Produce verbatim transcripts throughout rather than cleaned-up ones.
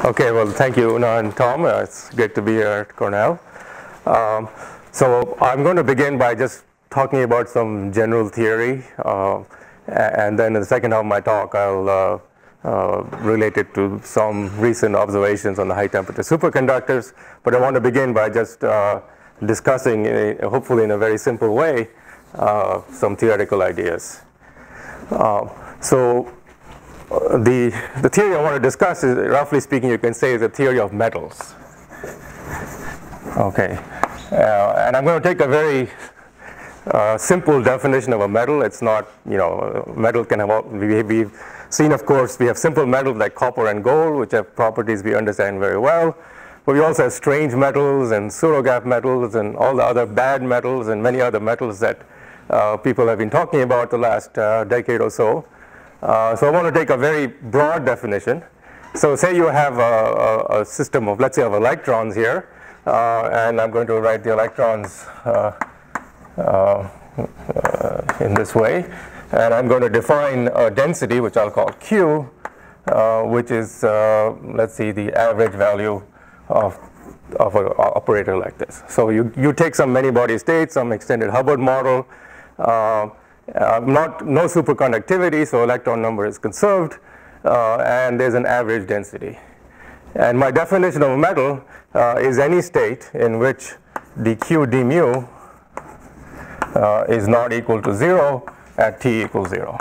Okay, well, thank you, Una and Tom. Uh, it's great to be here at Cornell. Um, so I'm going to begin by just talking about some general theory, uh, and then in the second half of my talk, I'll uh, uh, relate it to some recent observations on the high-temperature superconductors. But I want to begin by just uh, discussing, uh, hopefully in a very simple way, uh, some theoretical ideas. Uh, so. Uh, the, the theory I want to discuss is, roughly speaking, you can say is a theory of metals. Okay, uh, and I'm going to take a very uh, simple definition of a metal. It's not, you know, metal can have, all, we, we've seen, of course, we have simple metals like copper and gold, which have properties we understand very well. But we also have strange metals and pseudogap metals and all the other bad metals and many other metals that uh, people have been talking about the last uh, decade or so. Uh, so I want to take a very broad definition. So say you have a, a, a system of, let's say, of electrons here, uh, and I'm going to write the electrons uh, uh, uh, in this way, and I'm going to define a density, which I'll call Q, uh, which is, uh, let's see, the average value of, of an operator like this. So you, you take some many-body state, some extended Hubbard model, uh, Uh, not, no superconductivity, so electron number is conserved, uh, and there's an average density. And my definition of a metal uh, is any state in which dq d mu uh, is not equal to zero at t equals zero.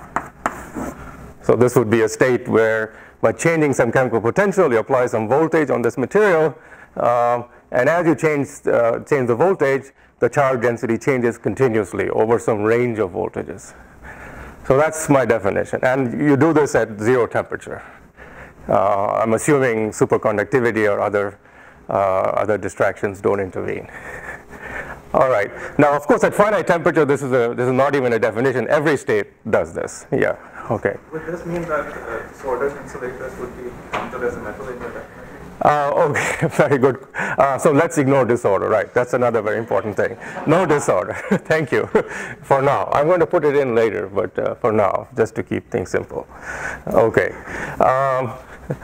So this would be a state where, by changing some chemical potential, you apply some voltage on this material, uh, and as you change, uh, change the voltage, the charge density changes continuously over some range of voltages. So that's my definition. And you do this at zero temperature. Uh, I'm assuming superconductivity or other, uh, other distractions don't intervene. All right. Now, of course, at finite temperature, this is, a, this is not even a definition. Every state does this. Yeah. Okay. Would this mean that uh, disordered insulators would be counted as a metal in your definition? Uh, okay, very good. Uh, so let's ignore disorder, right? That's another very important thing. No disorder. Thank you. For now. I'm going to put it in later, but uh, for now, just to keep things simple. Okay. Um,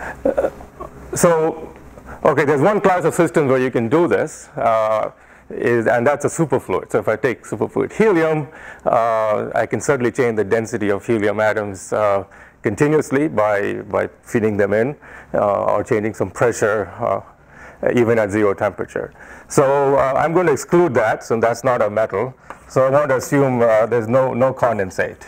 so, okay, there's one class of systems where you can do this, uh, is, and that's a superfluid. So if I take superfluid helium, uh, I can certainly change the density of helium atoms uh, continuously by, by feeding them in uh, or changing some pressure uh, even at zero temperature. So uh, I'm going to exclude that, so that's not a metal. So I want to assume uh, there's no, no condensate,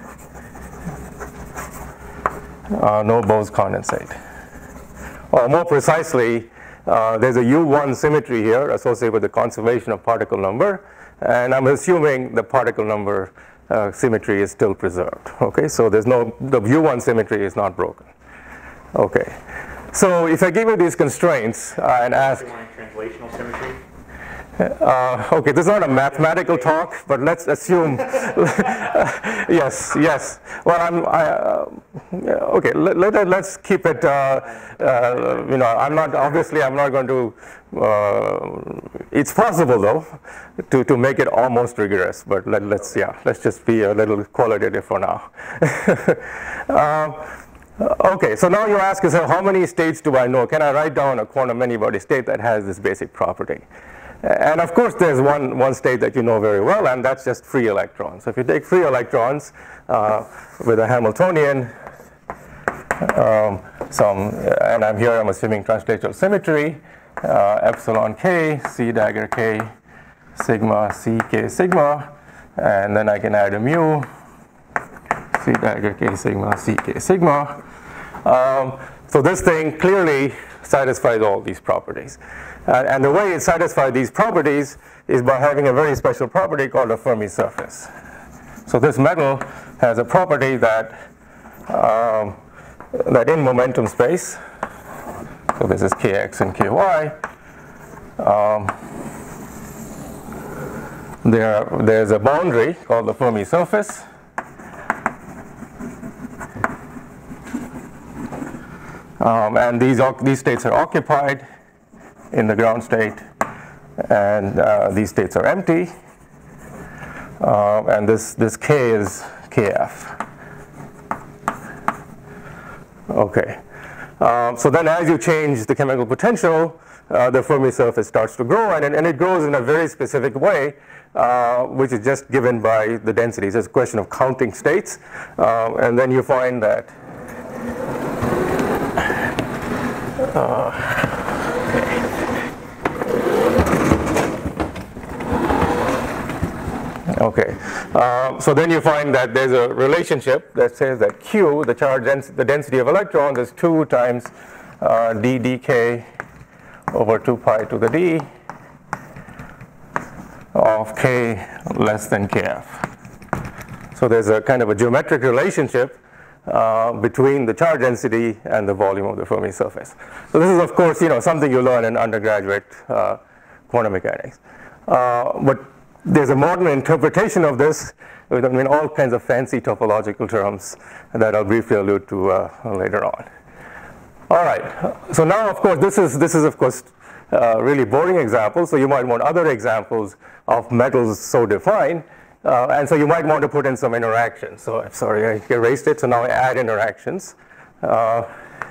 uh, no Bose condensate. Or more precisely, uh, there's a U one symmetry here associated with the conservation of particle number, and I'm assuming the particle number Uh, symmetry is still preserved. Okay, so there's no, the U one symmetry is not broken. Okay, so if I give you these constraints uh, and ask, translational symmetry. Uh, okay, this is not a mathematical talk, but let's assume. yes, yes. Well, I'm. I, uh, okay, let, let, let's keep it. Uh, uh, you know, I'm not. Obviously, I'm not going to. Uh, it's possible, though, to to make it almost rigorous. But let, let's. Yeah, let's just be a little qualitative for now. uh, Okay, so now you ask yourself, how many states do I know? Can I write down a quantum many-body state that has this basic property? And of course, there's one, one state that you know very well, and that's just free electrons. So if you take free electrons uh, with a Hamiltonian, um, some, and I'm here, I'm assuming translational symmetry, uh, epsilon k, c dagger k, sigma c k sigma, and then I can add a mu, c dagger k sigma c k sigma. Um, so this thing clearly satisfies all these properties. Uh, and the way it satisfies these properties is by having a very special property called a Fermi surface. So this metal has a property that, um, that in momentum space, so this is kx and ky, um, there, there's a boundary called the Fermi surface. Um, and these, these states are occupied in the ground state, and uh, these states are empty, uh, and this, this k is kf. Okay. Um, so then as you change the chemical potential, uh, the Fermi surface starts to grow, and, and it grows in a very specific way, uh, which is just given by the densities. It's a question of counting states, uh, and then you find that uh, Okay, uh, so then you find that there's a relationship that says that Q, the charge, dens the density of electrons, is two times uh, d dk over two pi to the d of k less than kf. So there's a kind of a geometric relationship uh, between the charge density and the volume of the Fermi surface. So this is, of course, you know, something you learn in undergraduate uh, quantum mechanics. Uh, but there's a modern interpretation of this with, I mean, all kinds of fancy topological terms that I'll briefly allude to uh, later on. All right. So now, of course, this is this is of course uh, really boring example. So you might want other examples of metals so defined, uh, and so you might want to put in some interactions. So I'm sorry, I erased it. So now I add interactions. Uh,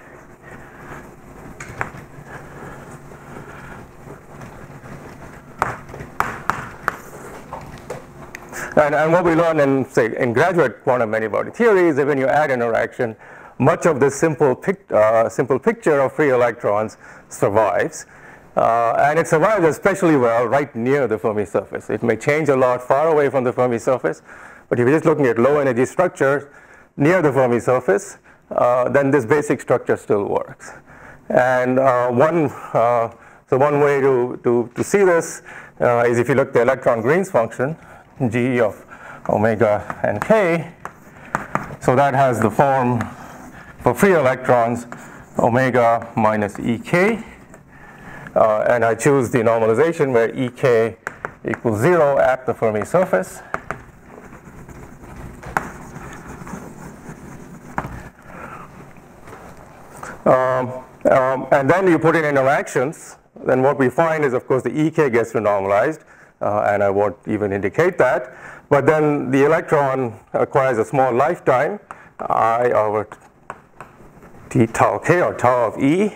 And, and what we learn in, say, in graduate quantum many-body theory is that when you add interaction, much of this simple, pic, uh, simple picture of free electrons survives. Uh, and it survives especially well right near the Fermi surface. It may change a lot far away from the Fermi surface, but if you're just looking at low energy structures near the Fermi surface, uh, then this basic structure still works. And uh, one, uh, so one way to, to, to see this uh, is if you look at the electron Green's function, G of omega and k. So that has the form for free electrons, omega minus ek. Uh, and I choose the normalization where ek equals zero at the Fermi surface. Um, um, and then you put in interactions. Then what we find is, of course, the ek gets renormalized. Uh, and I won't even indicate that. But then the electron acquires a small lifetime, I over t tau k, or tau of E.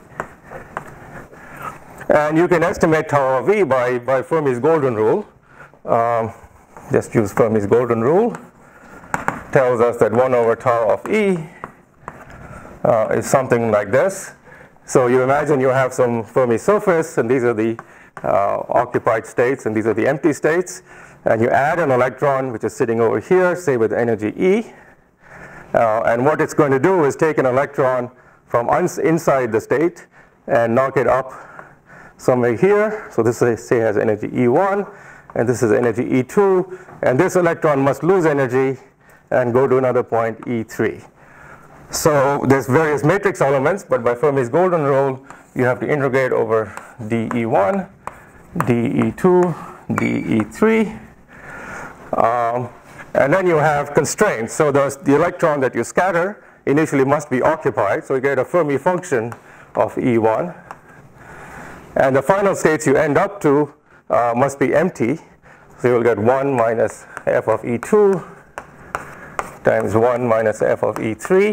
And you can estimate tau of E by, by Fermi's golden rule. Um, just use Fermi's golden rule. Tells us that one over tau of E uh, is something like this. So you imagine you have some Fermi surface, and these are the Uh, occupied states, and these are the empty states, and you add an electron which is sitting over here, say with energy E, uh, and what it's going to do is take an electron from inside the state and knock it up somewhere here. So this is, say has energy E one, and this is energy E two, and this electron must lose energy and go to another point E three. So there's various matrix elements, but by Fermi's golden rule you have to integrate over d E one, d E two, d E three, um, and then you have constraints. So the, the electron that you scatter initially must be occupied, so you get a Fermi function of E one, and the final states you end up to uh, must be empty, so you'll get one minus f of E two times one minus f of E three.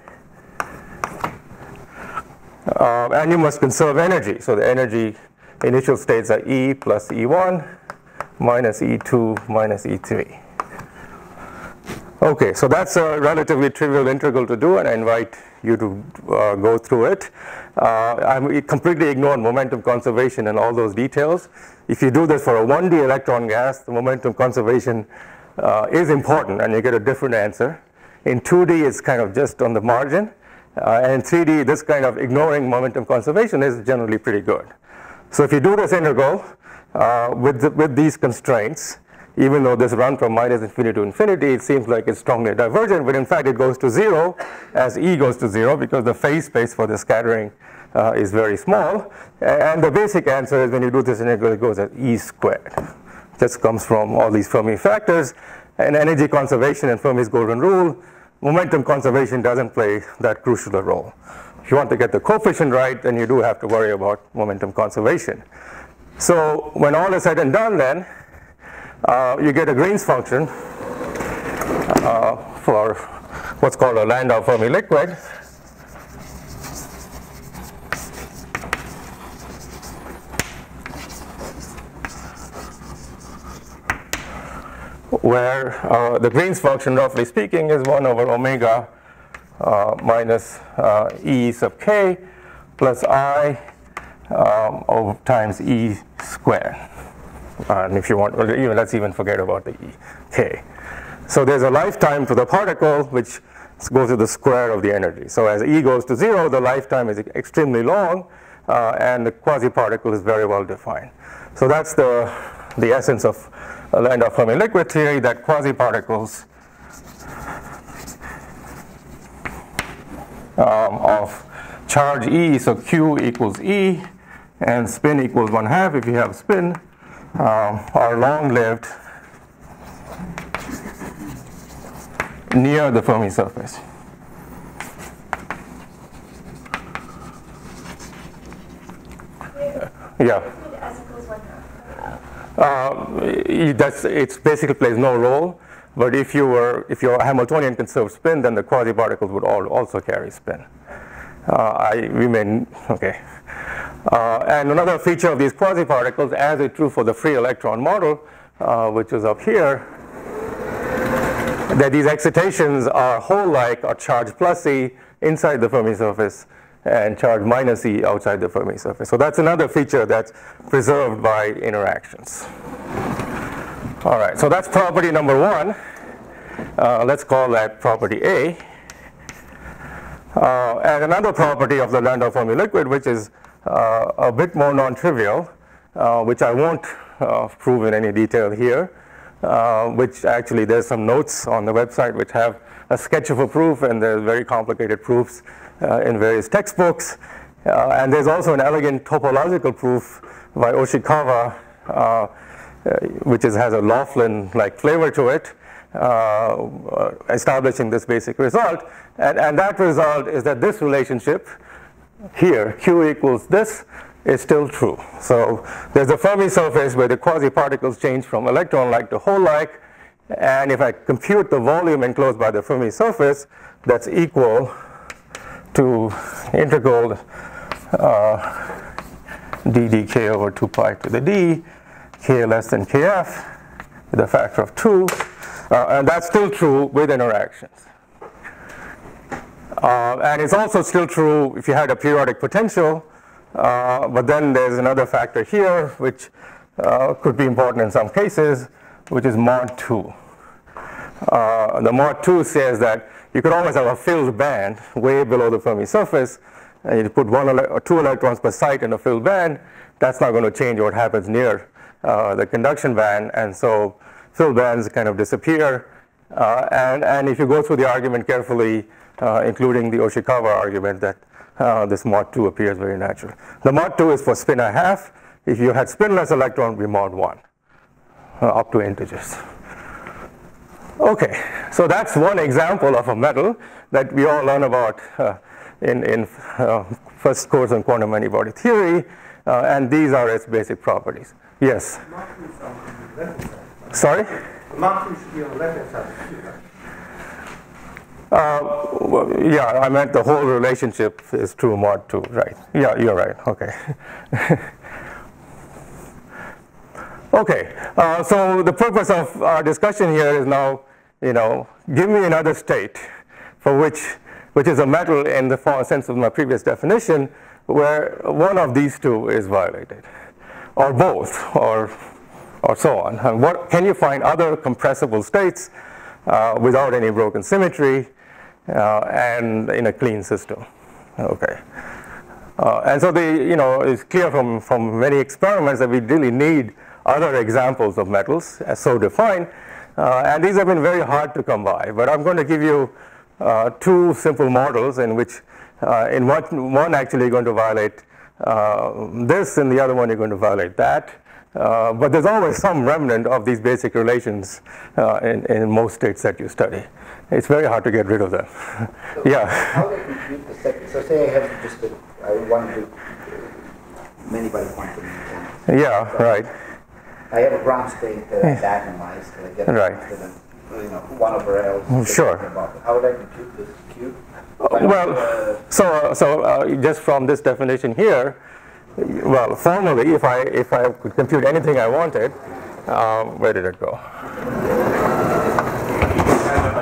Uh, and you must conserve energy. So the energy initial states are E plus E one minus E two minus E three. Okay, so that's a relatively trivial integral to do, and I invite you to uh, go through it. Uh, I completely ignored momentum conservation and all those details. If you do this for a one D electron gas, the momentum conservation uh, is important, and you get a different answer. In two D, it's kind of just on the margin. Uh, and in three D, this kind of ignoring momentum conservation is generally pretty good. So if you do this integral uh, with, the, with these constraints, even though this run from minus infinity to infinity, it seems like it's strongly divergent, but in fact it goes to zero as E goes to zero because the phase space for the scattering uh, is very small. And the basic answer is when you do this integral, it goes as E squared. This comes from all these Fermi factors, and energy conservation and Fermi's golden rule. Momentum conservation doesn't play that crucial a role. If you want to get the coefficient right, then you do have to worry about momentum conservation. So when all is said and done, then uh, you get a Green's function uh, for what's called a Landau Fermi liquid. where uh, the Green's function, roughly speaking, is one over omega uh, minus uh, E sub k plus I um, over times E squared. Uh, and if you want, even, let's even forget about the E k. So there's a lifetime to the particle which goes to the square of the energy. So as E goes to zero, the lifetime is extremely long, uh, and the quasi-particle is very well defined. So that's the, the essence of uh, Landau-Fermi liquid theory, that quasi-particles um, of charge E, so Q equals E, and spin equals one half if you have spin, um, are long-lived near the Fermi surface. Yeah. Uh, that's, it basically plays no role, but if you were, if your Hamiltonian conserved spin, then the quasi-particles would all also carry spin. Uh, I, we may, okay. Uh, and another feature of these quasi-particles, as is true for the free electron model, uh, which is up here, that these excitations are hole-like, or charge plus E inside the Fermi surface and charge minus E outside the Fermi surface. So that's another feature that's preserved by interactions. All right, so that's property number one. Uh, let's call that property A. Uh, and another property of the Landau-Fermi liquid, which is uh, a bit more non-trivial, uh, which I won't uh, prove in any detail here, Uh, which actually there's some notes on the website which have a sketch of a proof, and there's very complicated proofs uh, in various textbooks. Uh, and there's also an elegant topological proof by Oshikawa, uh, which is, has a Laughlin-like flavor to it, uh, establishing this basic result. And, and that result is that this relationship here, Q equals this, is still true. So there's a Fermi surface where the quasi-particles change from electron-like to hole-like, and if I compute the volume enclosed by the Fermi surface, that's equal to integral uh, d dk over two pi to the d, k less than kf, with a factor of two, uh, and that's still true with interactions. Uh, and it's also still true if you had a periodic potential. Uh, but then there's another factor here, which uh, could be important in some cases, which is mod two. Uh, the mod two says that you could always have a filled band way below the Fermi surface, and you put one ele or two electrons per site in a filled band. That's not going to change what happens near uh, the conduction band, and so filled bands kind of disappear. Uh, and, and if you go through the argument carefully, uh, including the Oshikawa argument, that Uh, this mod two appears very natural. The mod two is for spin a half. If you had spinless electron, it would be mod one, uh, up to integers. Okay, so that's one example of a metal that we all learn about uh, in, in uh, first course on quantum antibody theory, uh, and these are its basic properties. Yes? Sorry? The mod two should be on the left-hand side. Uh, well, yeah, I meant the whole relationship is true mod two, right? Yeah, you're right, okay. Okay, uh, so the purpose of our discussion here is now, you know, give me another state for which, which is a metal in the sense of my previous definition, where one of these two is violated, or both, or, or so on. And what, can you find other compressible states uh, without any broken symmetry, Uh, and in a clean system? Okay. Uh, and so the, you know, it's clear from, from many experiments that we really need other examples of metals as so defined. Uh, and these have been very hard to come by. But I'm going to give you uh, two simple models in which uh, in one, one actually going to violate uh, this, and the other one you're going to violate that. Uh, but there's always some remnant of these basic relations uh, in, in most states that you study. It's very hard to get rid of them. So yeah. How do you compute the second? So say I have just a, I want to do many by quantum mechanics. Yeah, so right. I have a ground state that I diagonalize, that I get right. to the, you know, one over L. Sure. How would I compute this Q? Uh, well, uh, so uh, so uh, just from this definition here, well, formally, if I if I could compute anything I wanted, um, where did it go?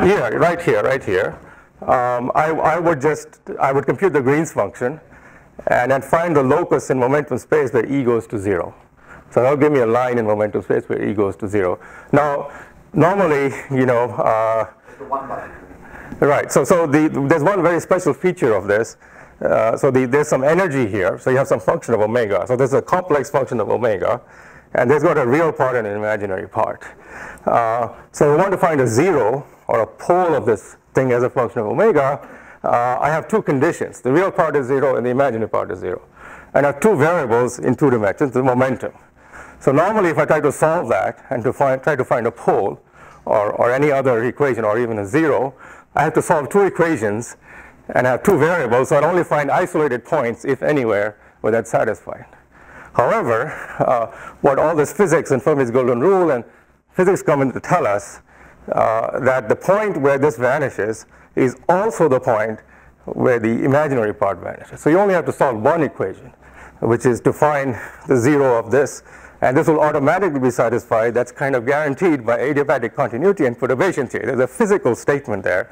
Yeah, right here, right here. Um, I, I would just, I would compute the Green's function and then find the locus in momentum space where E goes to zero. So that'll give me a line in momentum space where E goes to zero. Now, normally, you know, uh, The one body. right, so, so the, there's one very special feature of this. Uh, so the, there's some energy here, so you have some function of omega. So there's a complex function of omega, and there's got a real part and an imaginary part. Uh, so we want to find a zero, or a pole of this thing as a function of omega. Uh, I have two conditions. The real part is zero, and the imaginary part is zero. And I have two variables in two dimensions, the momentum. So normally if I try to solve that, and to find, try to find a pole, or, or any other equation, or even a zero, I have to solve two equations, and have two variables, so I'd only find isolated points, if anywhere, where that's satisfied. However, uh, what all this physics and Fermi's golden rule and physics come in to tell us uh, that the point where this vanishes is also the point where the imaginary part vanishes. So you only have to solve one equation, which is to find the zero of this, and this will automatically be satisfied. That's kind of guaranteed by adiabatic continuity and perturbation theory. There's a physical statement there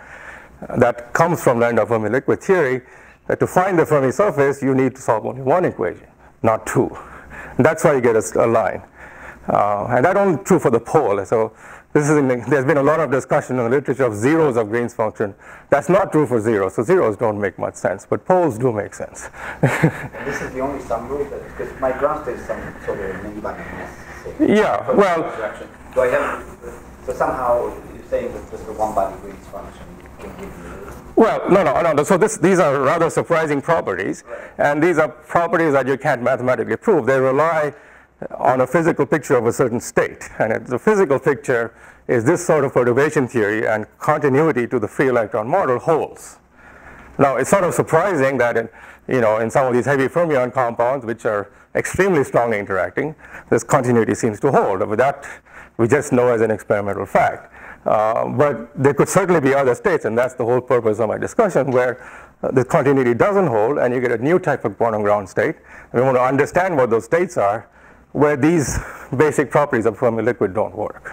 that comes from Landau Fermi liquid theory, that to find the Fermi surface, you need to solve only one equation, not two. And that's why you get a, a line. Uh, and that's only true for the pole. So this is in the, there's been a lot of discussion in the literature of zeros of Green's function. That's not true for zeros. So zeros don't make much sense, but poles do make sense. And this is the only sum rule, because my ground state is some sort of many-body mass. Yeah, well. Do I have, so somehow you're saying that just the one-body Green's function can give you. Well, no, no, no. So this, these are rather surprising properties, right. And these are properties that you can't mathematically prove. They rely on a physical picture of a certain state, and it, the physical picture is this sort of perturbation theory, and continuity to the free electron model holds. Now, it's sort of surprising that in, you know, in some of these heavy fermion compounds, which are extremely strongly interacting, this continuity seems to hold. But that we just know as an experimental fact. Uh, but there could certainly be other states, and that's the whole purpose of my discussion, where uh, the continuity doesn't hold, and you get a new type of quantum ground state. And we want to understand what those states are, where these basic properties of Fermi liquid don't work.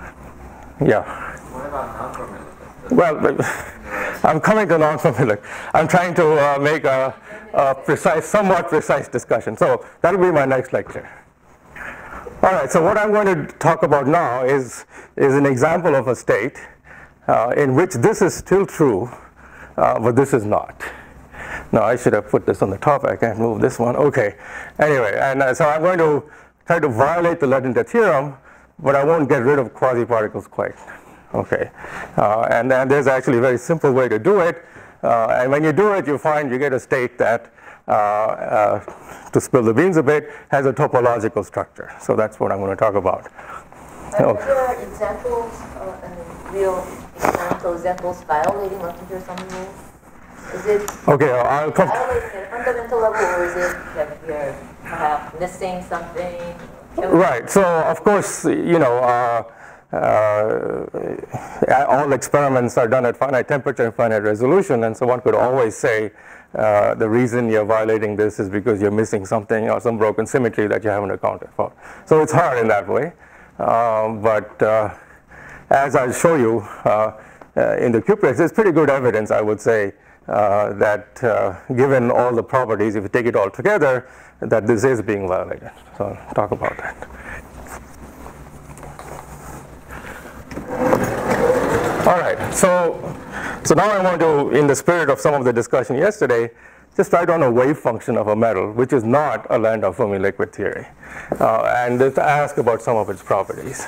Yeah. What about non-Fermi liquid? Well, I'm coming to non-Fermi liquid. I'm trying to uh, make a, a precise, somewhat precise discussion. So that'll be my next lecture. All right, so what I'm going to talk about now is, is an example of a state uh, in which this is still true, uh, but this is not. No, I should have put this on the top. I can't move this one. Okay. Anyway, and uh, so I'm going to try to violate the Letendre theorem, but I won't get rid of quasi-particles quite. Okay. Uh, and then there's actually a very simple way to do it. Uh, and when you do it, you find you get a state that, uh, uh, to spill the beans a bit, has a topological structure. So that's what I'm going to talk about. Are Okay. there examples, uh, and real experimental examples violating Letendre sum rule? Is it Okay, I'll come. violating at a fundamental level, or is it that you're perhaps missing something? Can we- Right. So of course, you know, uh, uh, all experiments are done at finite temperature and finite resolution, and so one could always say uh, the reason you're violating this is because you're missing something or some broken symmetry that you haven't accounted for. So it's hard in that way. Um, but uh, as I'll show you uh, uh, in the cuprex, there's pretty good evidence, I would say, uh, that uh, given all the properties, if you take it all together, that this is being violated. So I'll talk about that. All right, so, so now I want to, in the spirit of some of the discussion yesterday, just write down a wave function of a metal, which is not a Landau Fermi liquid theory, uh, and just ask about some of its properties.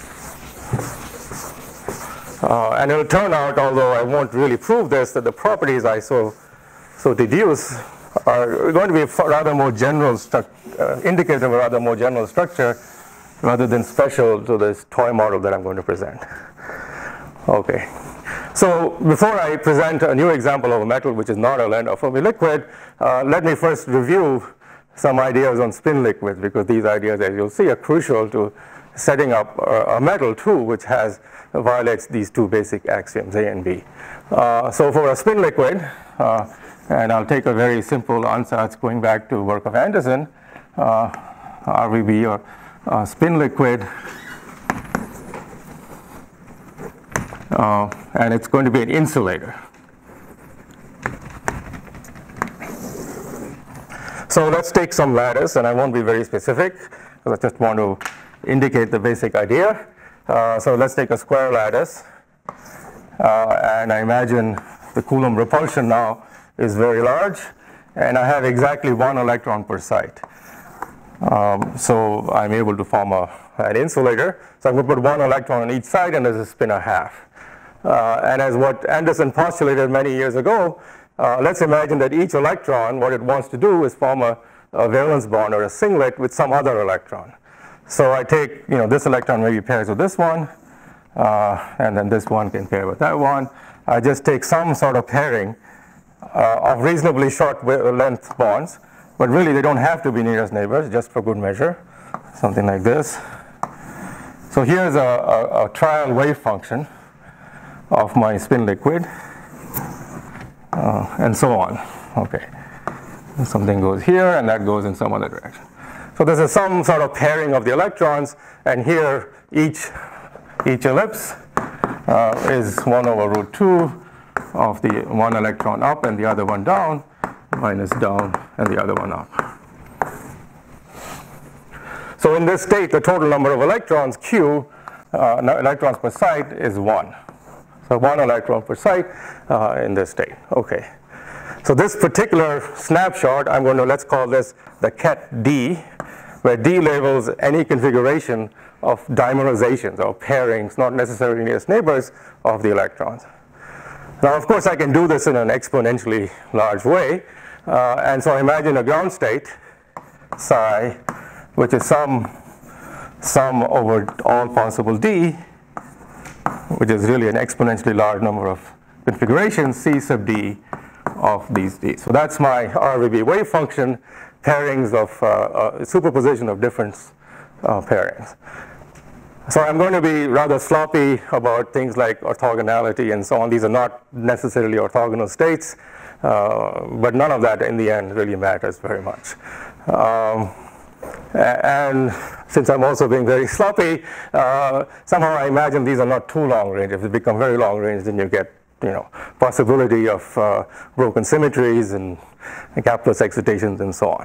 Uh, and it'll turn out, although I won't really prove this, that the properties I so, so deduce are going to be rather more general, uh, indicative of a rather more general structure, rather than special to this toy model that I'm going to present. Okay. So before I present a new example of a metal which is not a Landau Fermi liquid, uh, let me first review some ideas on spin liquids, because these ideas, as you'll see, are crucial to setting up a, a metal too, which has violates these two basic axioms, A and B. Uh, so for a spin liquid, uh, and I'll take a very simple ansatz going back to work of Anderson, uh, R V B, or uh, spin liquid uh, and it's going to be an insulator. So let's take some lattice, and I won't be very specific, because I just want to indicate the basic idea. Uh, so let's take a square lattice, uh, and I imagine the Coulomb repulsion now is very large, and I have exactly one electron per site. Um, so I'm able to form a, an insulator. So I'm going to put one electron on each side, and there's a spin a half. Uh, and as what Anderson postulated many years ago, Uh, let's imagine that each electron, what it wants to do is form a, a valence bond or a singlet with some other electron. So I take, you know, this electron maybe pairs with this one, uh, and then this one can pair with that one. I just take some sort of pairing uh, of reasonably short length bonds, but really they don't have to be nearest neighbors, just for good measure, something like this. So here's a, a, a trial wave function of my spin liquid. Uh, and so on. Okay, something goes here, and that goes in some other direction. So this is some sort of pairing of the electrons, and here each each ellipse uh, is one over root two of the one electron up and the other one down, minus down and the other one up. So in this state, the total number of electrons, Q, uh, electrons per site, is one. So one electron per site uh, in this state. Okay. So this particular snapshot, I'm going to, let's call this the ket D, where D labels any configuration of dimerizations or pairings, not necessarily nearest neighbors, of the electrons. Now, of course, I can do this in an exponentially large way. Uh, and so I imagine a ground state, psi, which is some sum over all possible D, which is really an exponentially large number of configurations, C sub D of these D. So that's my R V B wave function, pairings of uh, uh, superposition of different uh, pairings. So I'm going to be rather sloppy about things like orthogonality and so on. These are not necessarily orthogonal states, uh, but none of that in the end really matters very much. Um, And since I'm also being very sloppy, uh, somehow I imagine these are not too long range. If they become very long range, then you get, you know, possibility of uh, broken symmetries and, and Kaplan excitations and so on.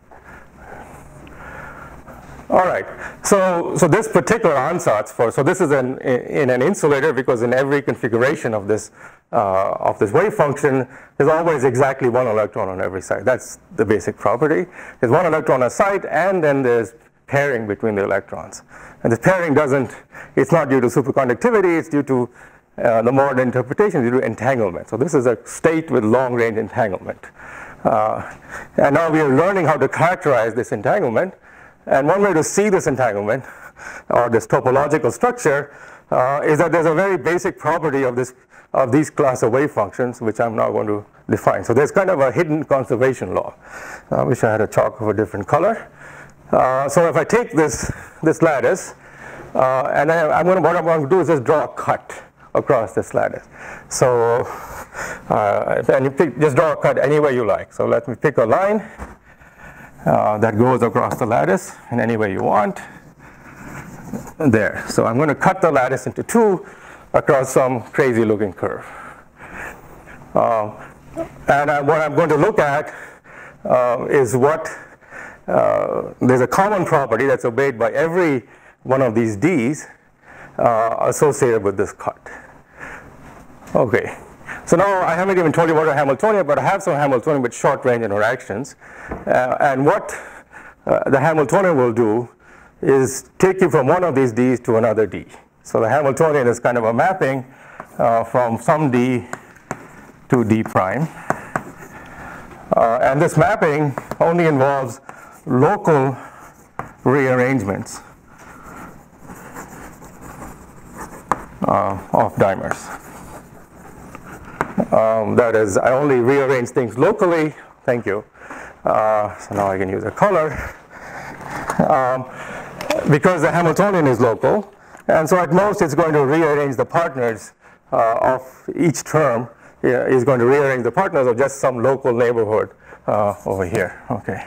All right. So, so this particular ansatz for so this is an in an insulator, because in every configuration of this uh, of this wave function, there's always exactly one electron on every side. That's the basic property. There's one electron a site, and then there's pairing between the electrons. And this pairing doesn't. It's not due to superconductivity. It's due to uh, the modern interpretation due to entanglement. So this is a state with long-range entanglement. Uh, and now we are learning how to characterize this entanglement. And one way to see this entanglement, or this topological structure, uh, is that there's a very basic property of this of these class of wave functions, which I'm now going to define. So there's kind of a hidden conservation law. I wish I had a chalk of a different color. Uh, so if I take this this lattice, uh, and I, I'm going to, what I'm going to do is just draw a cut across this lattice. So uh, and you pick, just draw a cut anywhere you like. So let me pick a line Uh, that goes across the lattice in any way you want. There. So I'm going to cut the lattice into two across some crazy looking curve. Uh, and I, what I'm going to look at uh, is what, uh, there's a common property that's obeyed by every one of these D's uh, associated with this cut. Okay. So now I haven't even told you about a Hamiltonian, but I have some Hamiltonian with short range interactions. Uh, and what uh, the Hamiltonian will do is take you from one of these D's to another D. So the Hamiltonian is kind of a mapping uh, from some D to D prime. Uh, and this mapping only involves local rearrangements uh, of dimers. Um, that is, I only rearrange things locally. Thank you. Uh, so now I can use a color. Um, because the Hamiltonian is local, and so at most it's going to rearrange the partners uh, of each term. Yeah, is going to rearrange the partners of just some local neighborhood uh, over here. Okay.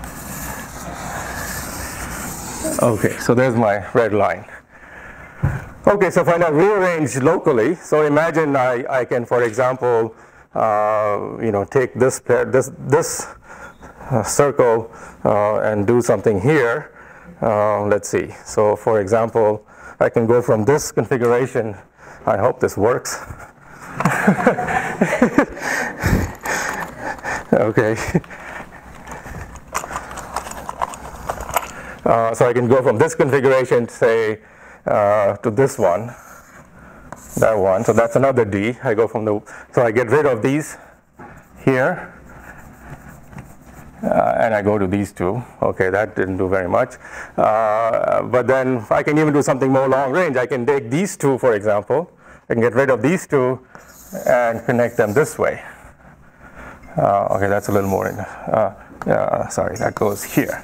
Okay, so there's my red line. Okay, so if I now rearrange locally, so imagine I, I can, for example, uh, you know, take this pair, this this uh, circle uh, and do something here. Uh, let's see. So, for example, I can go from this configuration. I hope this works. Okay. Uh, so I can go from this configuration, say, uh, to this one, that one. So that's another D. I go from the, so I get rid of these here, uh, and I go to these two. Okay, that didn't do very much. Uh, but then I can even do something more long range. I can take these two, for example. I can get rid of these two and connect them this way. Uh, okay, that's a little more. In, uh, uh, sorry, that goes here.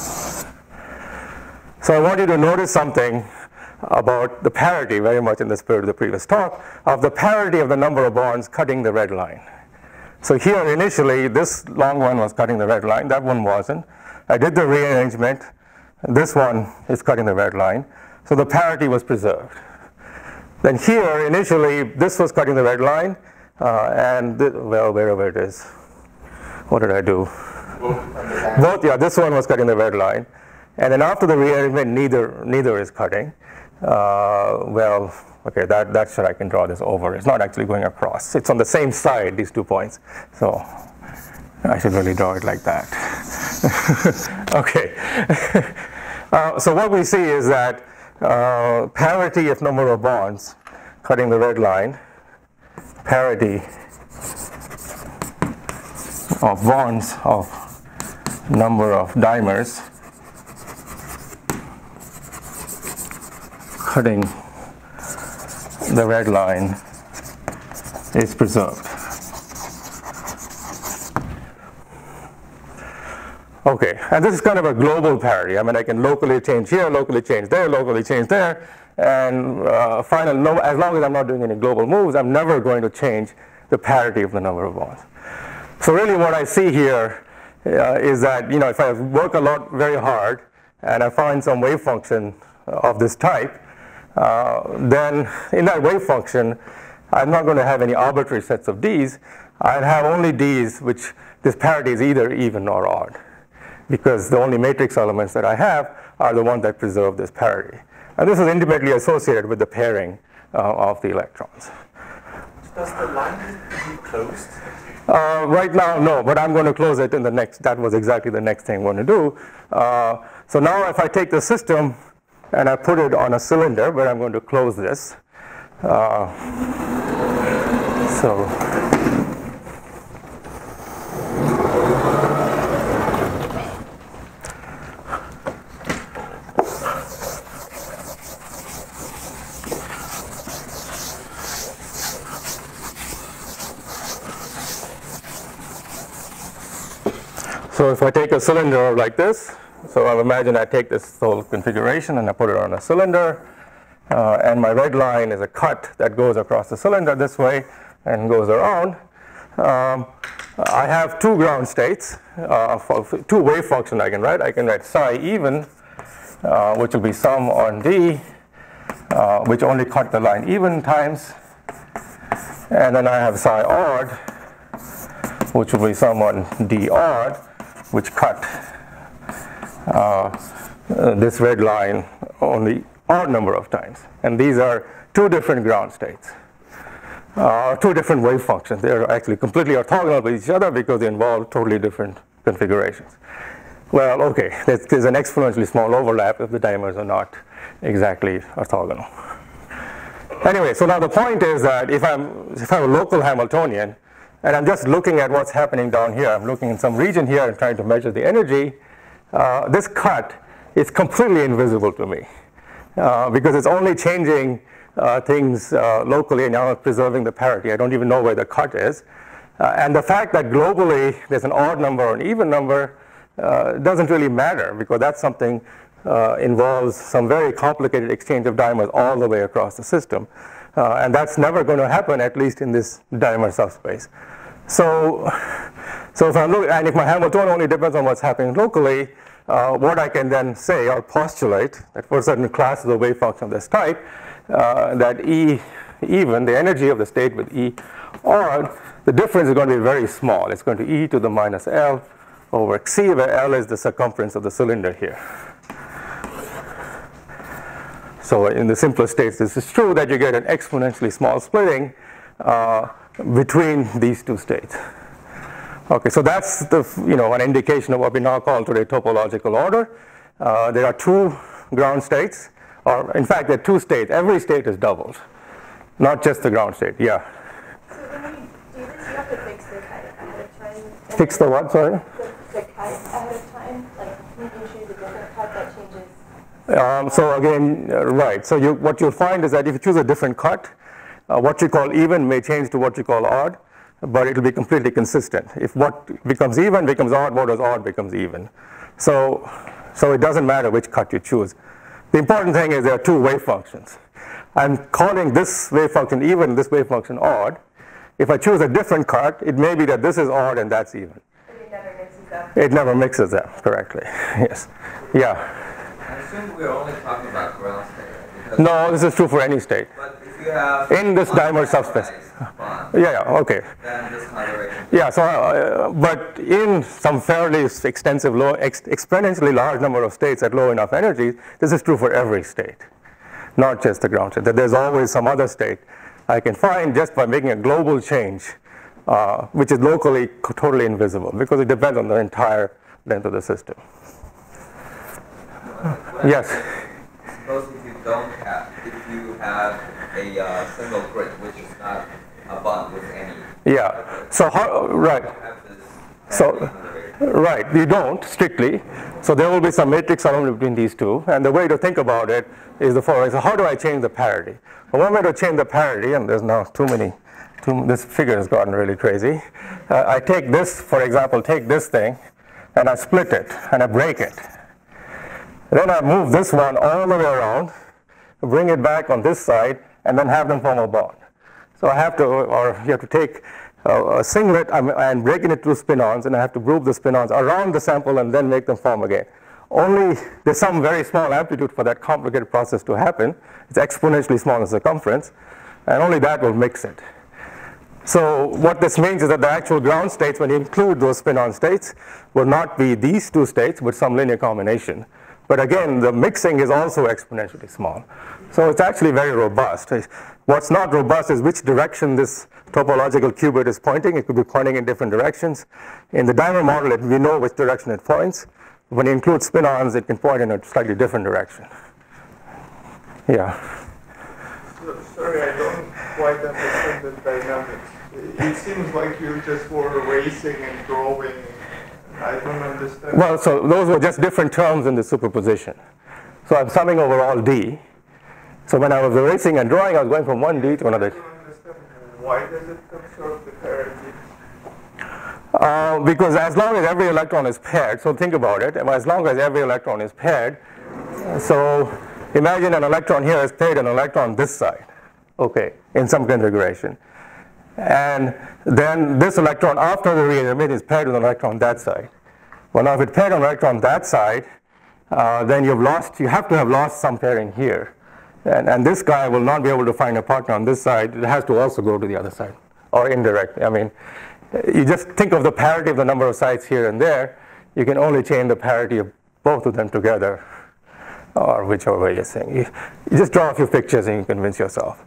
So I want you to notice something about the parity, very much in the spirit of the previous talk, of the parity of the number of bonds cutting the red line. So here initially, this long one was cutting the red line, that one wasn't. I did the rearrangement, this one is cutting the red line, so the parity was preserved. Then here, initially, this was cutting the red line, uh, and, th well, wherever it is. What did I do? Both, yeah, this one was cutting the red line. And then after the rearrangement, neither, neither is cutting. Uh, well, okay, that, that sure I can draw this over. It's not actually going across. It's on the same side, these two points. So I should really draw it like that. Okay. uh, so what we see is that uh, parity of number of bonds cutting the red line, parity of bonds of number of dimers cutting the red line is preserved. Okay, and this is kind of a global parity. I mean, I can locally change here, locally change there, locally change there, and uh, final, no, as long as I'm not doing any global moves, I'm never going to change the parity of the number of bonds. So really what I see here uh, is that, you know, if I work a lot very hard and I find some wave function of this type, Uh, then in that wave function, I'm not going to have any arbitrary sets of D's. I'll have only D's which this parity is either even or odd, because the only matrix elements that I have are the ones that preserve this parity. And this is intimately associated with the pairing uh, of the electrons. Does the line be closed? Uh, right now, no, but I'm going to close it in the next. That was exactly the next thing I'm going to do. Uh, so now if I take the system and I put it on a cylinder where I'm going to close this. Uh, so, so if I take a cylinder like this, so I'll imagine I take this whole configuration and I put it on a cylinder, uh, and my red line is a cut that goes across the cylinder this way and goes around. Um, I have two ground states, uh, for two wave functions I can write. I can write psi even, uh, which will be sum on D, uh, which only cut the line even times, and then I have psi odd, which will be sum on D odd, which cut Uh, uh, this red line only odd number of times. And these are two different ground states, uh, two different wave functions. They're actually completely orthogonal with each other because they involve totally different configurations. Well, okay, there's, there's an exponentially small overlap if the dimers are not exactly orthogonal. Anyway, so now the point is that if I'm, if I'm a local Hamiltonian and I'm just looking at what's happening down here, I'm looking in some region here and trying to measure the energy, Uh, this cut is completely invisible to me uh, because it's only changing uh, things uh, locally and now it's preserving the parity. I don't even know where the cut is. Uh, and the fact that globally there's an odd number or an even number uh, doesn't really matter, because that's something uh, involves some very complicated exchange of dimers all the way across the system. Uh, and that's never going to happen, at least in this dimer subspace. So, so if I'm looking, and if my Hamiltonian only depends on what's happening locally, uh, what I can then say or postulate that for certain classes of wave function of this type uh, that E even, the energy of the state with E odd, the difference is going to be very small. It's going to E to the minus L over C, where L is the circumference of the cylinder here. So in the simplest states, this is true that you get an exponentially small splitting uh, between these two states. Okay, so that's the, you know, an indication of what we now call today topological order. Uh, there are two ground states, or in fact, there are two states. Every state is doubled, not just the ground state. Yeah. So when you do this, you have to fix the kite ahead of time. Fix the what? Sorry. The, the kite ahead of time, like when you choose a different cut, that changes. Um, so again, uh, right. So you, what you'll find is that if you choose a different cut, uh, what you call even may change to what you call odd, but it will be completely consistent. If what becomes even becomes odd, what was odd becomes even. So, so it doesn't matter which cut you choose. The important thing is there are two wave functions. I'm calling this wave function even, this wave function odd. If I choose a different cut, it may be that this is odd and that's even. But it never mixes up. It never mixes them correctly. Yes. Yeah. I assume we're only talking about ground state, right? Because No, this is true for any state. But if you have In this dimer subspace. bond, Yeah, yeah, okay. then this configuration. Yeah, so, uh, but in some fairly extensive, low, ex exponentially large number of states at low enough energies, this is true for every state, not just the ground state. That there's always some other state I can find just by making a global change, uh, which is locally totally invisible, because it depends on the entire length of the system. Yes? Suppose if you don't have, if you have a uh, single grid which is not a bond with any. Yeah. So how, right. You don't have this So, configuration. right, you don't strictly. So there will be some matrix element between these two. And the way to think about it is the following. So how do I change the parity? Well, one way to change the parity, and there's now too many, too, this figure has gotten really crazy. Uh, I take this, for example, take this thing, and I split it, and I break it. Then I move this one all the way around, bring it back on this side, and then have them form a bond. So I have to, or you have to take uh, a singlet and break it into spin-ons, and I have to group the spin-ons around the sample and then make them form again. Only there's some very small amplitude for that complicated process to happen. It's exponentially small in circumference, and only that will mix it. So what this means is that the actual ground states, when you include those spin-on states, will not be these two states, but some linear combination. But again, the mixing is also exponentially small. So it's actually very robust. What's not robust is which direction this topological qubit is pointing. It could be pointing in different directions. In the dimer model, it, we know which direction it points. When you include spin-ons, it can point in a slightly different direction. Yeah. So, sorry, I don't quite understand the dynamics. It seems like you just were racing and drawing. I don't understand. Well, so those were just different terms in the superposition. So I'm summing over all D. So when I was erasing and drawing, I was going from one D to another. I don't understand. Why does it observe the parity? Uh, because as long as every electron is paired, so think about it, as long as every electron is paired, so imagine an electron here is paired an electron this side, okay, in some configuration. And then this electron after the rearrangement is paired with an electron that side. Well, now if it's paired an electron that side, uh, then you've lost, you have to have lost some pairing here. And, and this guy will not be able to find a partner on this side. It has to also go to the other side, or indirect. I mean, you just think of the parity of the number of sites here and there. You can only change the parity of both of them together, or whichever way you're saying. You, you just draw a few pictures and you convince yourself.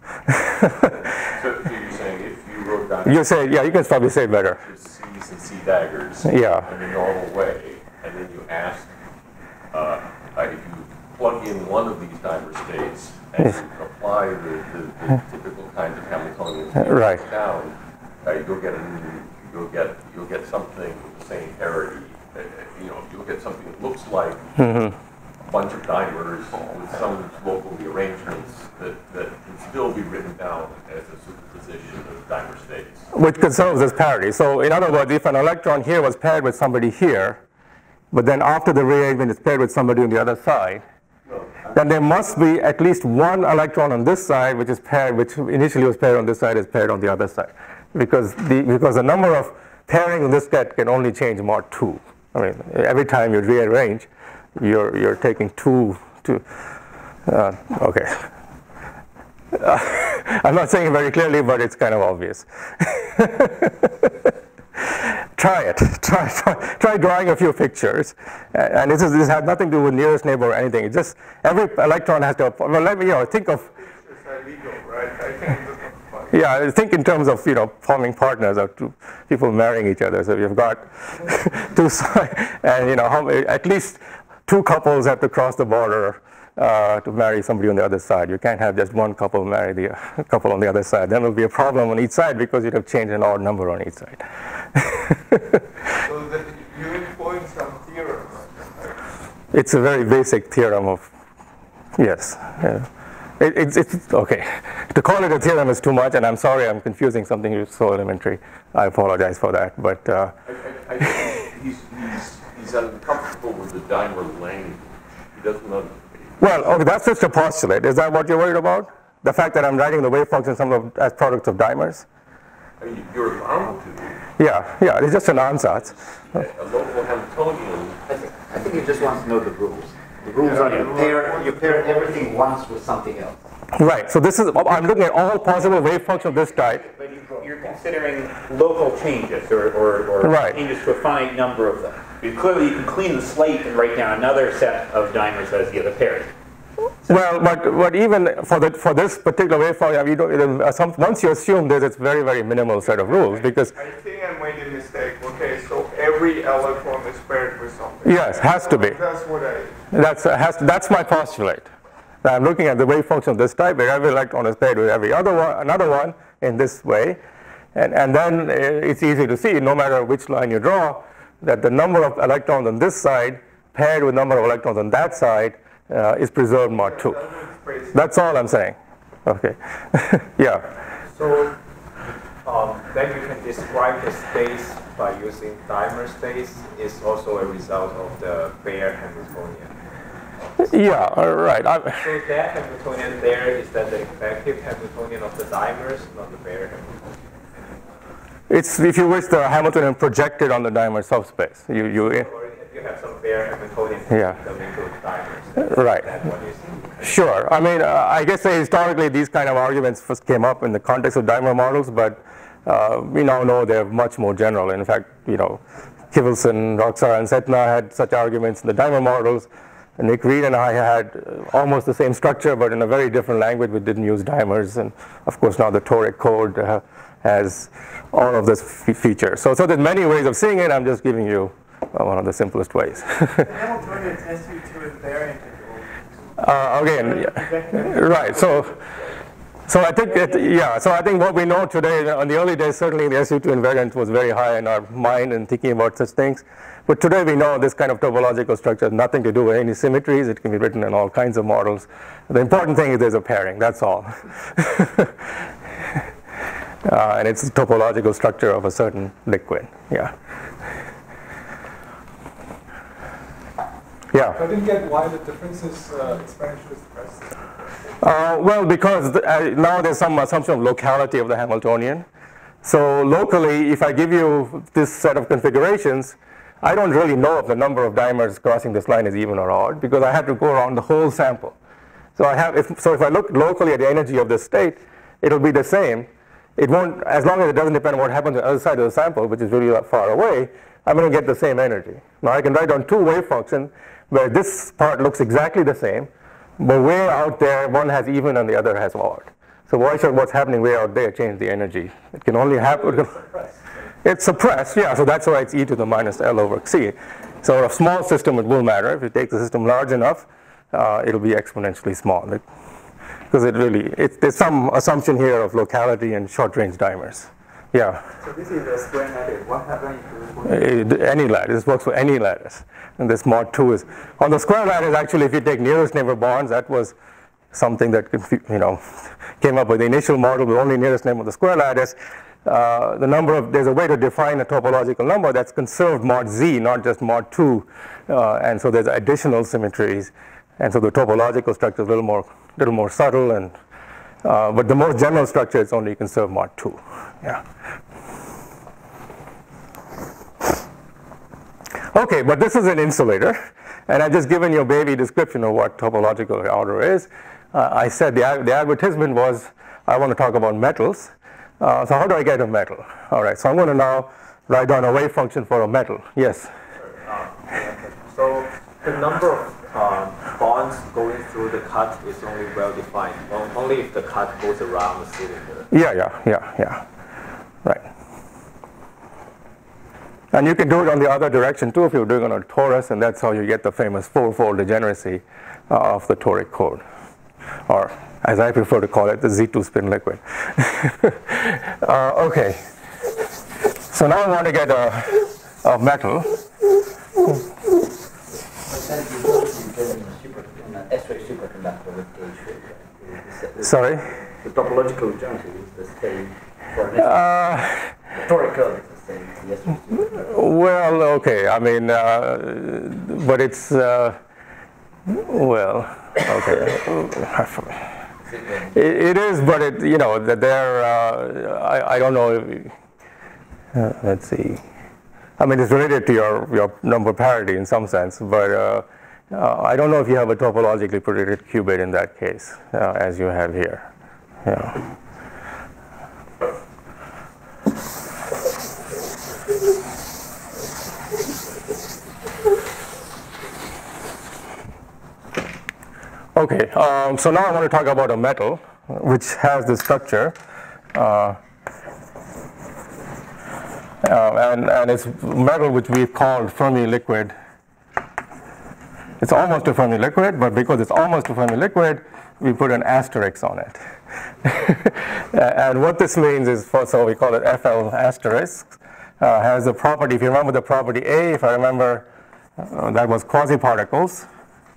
So you're saying if you wrote down You say, yeah, you can probably say it better. C's and C daggers Yeah. in the normal way, and then you ask uh, uh, if you plug in one of these dimer states and Yes. you apply the, the, the typical kinds of Hamiltonian Right. down, uh, you'll get a, you'll get you'll get something with the same parity. Uh, you know, you'll get something that looks like Mm-hmm. a bunch of dimers with some local rearrangements that, that can still be written down as a superposition of dimer states. Which conserves this parity. So in other words, if an electron here was paired with somebody here, but then after the rearrangement it's paired with somebody on the other side, then there must be at least one electron on this side which is paired, which initially was paired on this side, is paired on the other side. Because the, because the number of pairings in this set can only change mod two. I mean, every time you rearrange, you're, you're taking two, two uh, okay. Uh, I'm not saying it very clearly, but it's kind of obvious. Try it. Try, try, try drawing a few pictures. And this, is, this has nothing to do with nearest neighbor or anything. It's just every electron has to, well, let me, you know, think of. Pictures are legal, right? I think it doesn't fun. Yeah, think in terms of, you know, forming partners or two people marrying each other. So you've got two sides, and, you know, how, at least two couples have to cross the border uh, to marry somebody on the other side. You can't have just one couple marry the uh, couple on the other side. Then there will be a problem on each side because you'd have changed an odd number on each side. So that you employed some theorem. It's a very basic theorem of, yes. Yeah. It, it's, it's, okay. To call it a theorem is too much, and I'm sorry I'm confusing something so elementary. I apologize for that, but. Uh, I, I, I think he's, he's, he's uncomfortable with the dimer language. He doesn't know. Well, okay, that's just a postulate. Is that what you're worried about? The fact that I'm writing the wave function some of, as products of dimers? I mean, you're bound to. Yeah, yeah, it's just an ansatz. A local Hamiltonian. I think, I think he just wants to know the rules. The rules are you pair, you pair everything once with something else. Right, so this is, I'm looking at all possible wave functions of this type. But you- you're considering local changes or, or, or Right. changes to a finite number of them. Because clearly you can clean the slate and write down another set of dimers as the other pair. Well, but, but even for, the, for this particular wave function, you don't, uh, some, once you assume there's a very, very minimal set of rules, because. I think I made a mistake. Okay, so every electron is paired with something. Yes, has to be. That's what I. That's, uh, has to, that's my postulate. I'm looking at the wave function of this type, where every electron is paired with every other one, another one in this way. And, and then it's easy to see, no matter which line you draw, that the number of electrons on this side paired with number of electrons on that side uh, is preserved mod two. That's all I'm saying. Okay. Yeah. So um, then you can describe the space by using dimer space is also a result of the Bayer Hamiltonian. Yeah, all right. I, So that Hamiltonian there, is that the effective Hamiltonian of the dimers, not the Bayer Hamiltonian? it's, if you wish, the Hamiltonian projected on the dimer subspace. You, you, Or if you have some Bayer Hamiltonian Yeah. them into dimers. Right. That's what you see. Sure. I mean, uh, I guess uh, historically these kind of arguments first came up in the context of dimer models, but uh, we now know they're much more general. In fact, you know, Kivelson, Roxar, and Setna had such arguments in the dimer models. And Nick Reed and I had uh, almost the same structure, but in a very different language. We didn't use dimers, and of course now the Toric code uh, has all of this f features. So, so there's many ways of seeing it. I'm just giving you uh, one of the simplest ways. The Hamiltonian S U two invariant Uh, again, yeah. Right. So, so I think it, yeah. So I think what we know today, on the early days, certainly the S U two invariant was very high in our mind and thinking about such things. But today we know this kind of topological structure has nothing to do with any symmetries. It can be written in all kinds of models. The important thing is there's a pairing. That's all. uh, and it's a topological structure of a certain liquid. Yeah. Yeah. I didn't get why the difference is uh, exponentially suppressed. Uh, well, because the, uh, now there's some assumption of locality of the Hamiltonian. So locally, if I give you this set of configurations, I don't really know if the number of dimers crossing this line is even or odd, because I have to go around the whole sample. So I have, if, so if I look locally at the energy of this state, it'll be the same. It won't, as long as it doesn't depend on what happens on the other side of the sample, which is really far away, I'm going to get the same energy. Now I can write down two wave functions where this part looks exactly the same, but way out there, one has even and the other has odd. So why should what's happening way out there change the energy? It can only happen. It's suppressed, yeah, so that's why it's e to the minus L over c. So a small system, it will matter. If you take the system large enough, uh, it'll be exponentially small. Because it, it really, it, there's some assumption here of locality and short-range dimers. Yeah. So this is a square lattice. What happens if you Uh, any lattice, this works for any lattice. And this mod two is, on the square lattice, actually, if you take nearest neighbor bonds, that was something that, you know, came up with the initial model with only nearest neighbor of the square lattice. Uh, the number of, there's a way to define a topological number that's conserved mod z, not just mod two. Uh, and so there's additional symmetries. And so the topological structure is a little more, little more subtle. And, uh, but the more general structure is only conserved mod two. Yeah. Okay, but this is an insulator. And I've just given you a baby description of what topological order is. uh, I said the, the advertisement was, I want to talk about metals. Uh, so how do I get a metal? All right, so I'm going to now write down a wave function for a metal. Yes? Uh, so the number of um, bonds going through the cut is only well defined, only if the cut goes around the cylinder. Yeah, yeah, yeah, yeah. Right. And you can do it on the other direction too if you're doing it on a torus, and that's how you get the famous four-fold degeneracy uh, of the toric code. Or, as I prefer to call it, the Z two spin liquid. uh, okay. So now I want to get a, a metal. S-ray superconductor with gauge. Sorry? The topological geometry is the same for an Uh, toric code is the same. Yes. well, okay. I mean, uh, but it's uh, well, okay. it, it is, but it you know that they're. Uh, I I don't know. If, uh, let's see. I mean, it's related to your your number parity in some sense, but. Uh, Uh, I don't know if you have a topologically predicted qubit in that case, uh, as you have here. Yeah. Okay, um, so now I want to talk about a metal which has this structure. Uh, uh, and, and it's metal which we've called Fermi liquid. It's almost a Fermi liquid, but because it's almost a Fermi liquid, we put an asterisk on it. And what this means is, for, so we call it F L asterisk, uh, has the property, if you remember the property A, if I remember, uh, that was quasi-particles.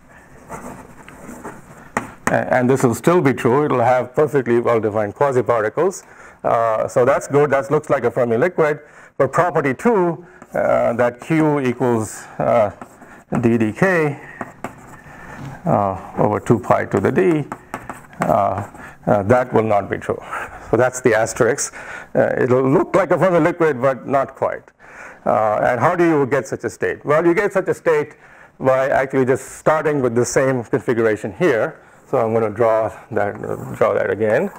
And this will still be true. It will have perfectly well-defined quasi-particles. Uh, so that's good. That looks like a Fermi liquid. But property two, uh, that Q equals uh, d dk uh, over two pi to the d, uh, uh, that will not be true. So that's the asterisk. Uh, it'll look like a Fermi liquid, but not quite. Uh, and how do you get such a state? Well, you get such a state by actually just starting with the same configuration here. So I'm going to draw that, uh, draw that again.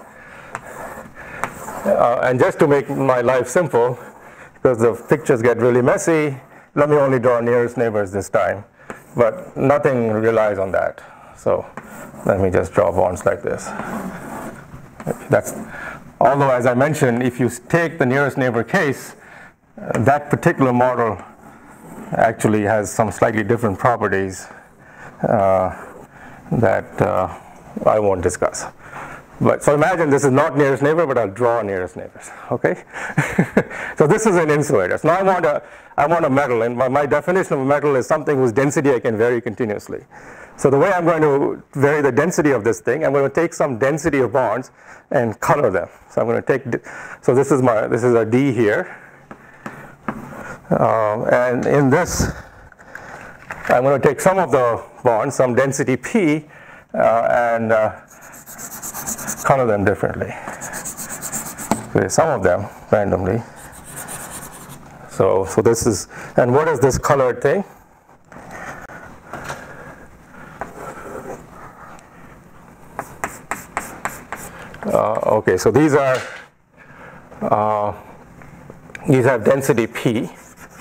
Uh, and just to make my life simple, because the pictures get really messy, let me only draw nearest neighbors this time, but nothing relies on that. So let me just draw bonds like this. That's, although as I mentioned, if you take the nearest neighbor case, uh, that particular model actually has some slightly different properties uh, that uh, I won't discuss. But so imagine this is not nearest neighbor, but I'll draw nearest neighbors. Okay. So this is an insulator. So now I want a I want a metal, and my, my definition of a metal is something whose density I can vary continuously. So the way I'm going to vary the density of this thing, I'm going to take some density of bonds and color them. So I'm going to take. So this is my this is a D here, um, and in this, I'm going to take some of the bonds, some density P, uh, and uh, color them differently. Okay, some of them randomly. So, so this is, and what is this colored thing? Uh, okay, so these are, uh, these have density P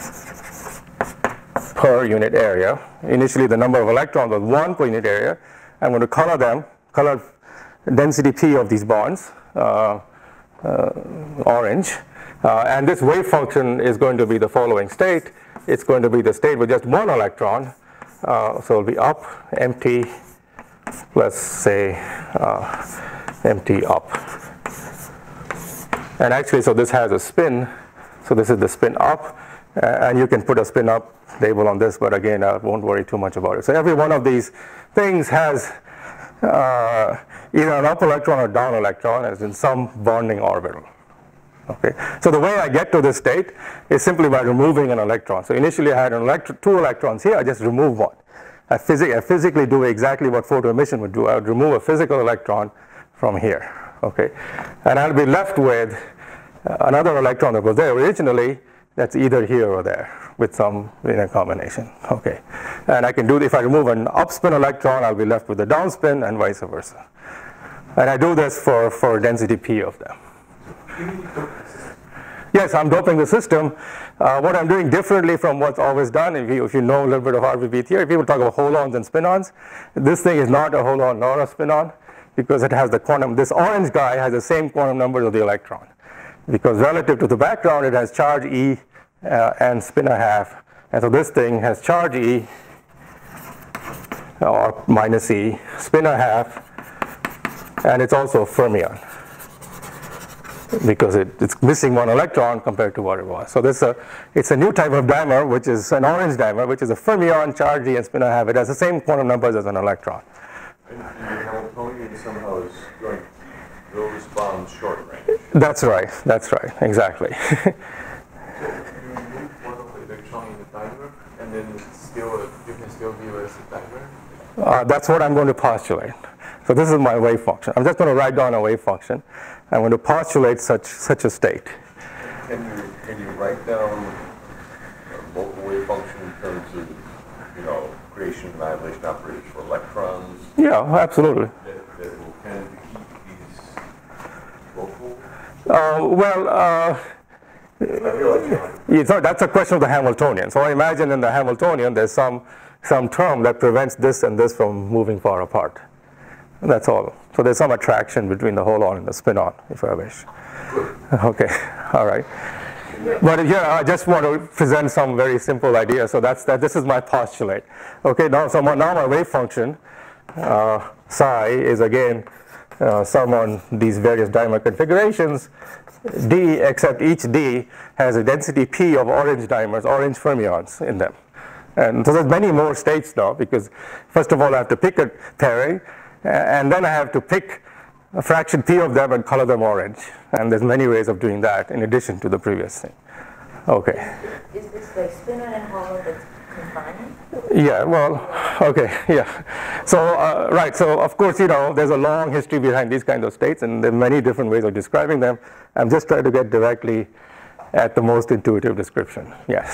per unit area. Initially, the number of electrons was one per unit area. I'm going to color them, color density P of these bonds, uh, uh, orange, uh, and this wave function is going to be the following state. It's going to be the state with just one electron, uh, so it'll be up, empty, plus say uh, empty up. And actually, so this has a spin, so this is the spin up, uh, and you can put a spin up label on this, but again, I won't worry too much about it. So every one of these things has uh, either an up electron or down electron as in some bonding orbital. Okay, so the way I get to this state is simply by removing an electron. So initially I had an electron, two electrons here, I just remove one. I, phys I physically do exactly what photoemission would do. I would remove a physical electron from here. Okay, and I'll be left with another electron that was there originally, that's either here or there with some linear combination. Okay, and I can do, if I remove an upspin electron, I'll be left with a downspin and vice versa. And I do this for, for density P of them. Yes, I'm doping the system. Uh, what I'm doing differently from what's always done, if you, if you know a little bit of R B B theory, people talk about holons and spin-ons. This thing is not a holon nor a spin-on because it has the quantum, this orange guy has the same quantum numbers of the electron. Because relative to the background, it has charge E uh, and spin a half. And so this thing has charge E or minus E, spin a half, and it's also a fermion because it, it's missing one electron compared to what it was. So this a, it's a new type of dimer, which is an orange dimer, which is a fermion, charge E, and spin a half. It has the same quantum numbers as an electron. And, and the Hamiltonian somehow is going to keep those bonds short range. That's right. That's right. Exactly. So you remove one of the electron in the dimer, and then still you can still view it as a dimer. Uh, that's what I'm going to postulate. So this is my wave function. I'm just going to write down a wave function. I'm going to postulate such such a state. Can you can you write down a local wave function in terms of, you know, creation and annihilation operators for electrons? Yeah, absolutely. That, that will tend to keep these local? Uh, well, uh, it's not, that's a question of the Hamiltonian. So I imagine in the Hamiltonian there's some some term that prevents this and this from moving far apart. That's all. So there's some attraction between the holon and the spin-on, if I wish. Okay, all right. But here I just want to present some very simple idea. So that's that. This is my postulate. Okay, now so my, now my wave function uh, psi is again uh, sum on these various dimer configurations. D, except each D has a density P of orange dimers, orange fermions in them. And so there's many more states now because first of all I have to pick a pairing. And then I have to pick a fraction P of them and color them orange. And there's many ways of doing that in addition to the previous thing. Okay. Is, is this like spin-on and holon that's confined? Yeah, well, okay, yeah. So, uh, right, so of course, you know, there's a long history behind these kinds of states and there are many different ways of describing them. I'm just trying to get directly at the most intuitive description. Yes.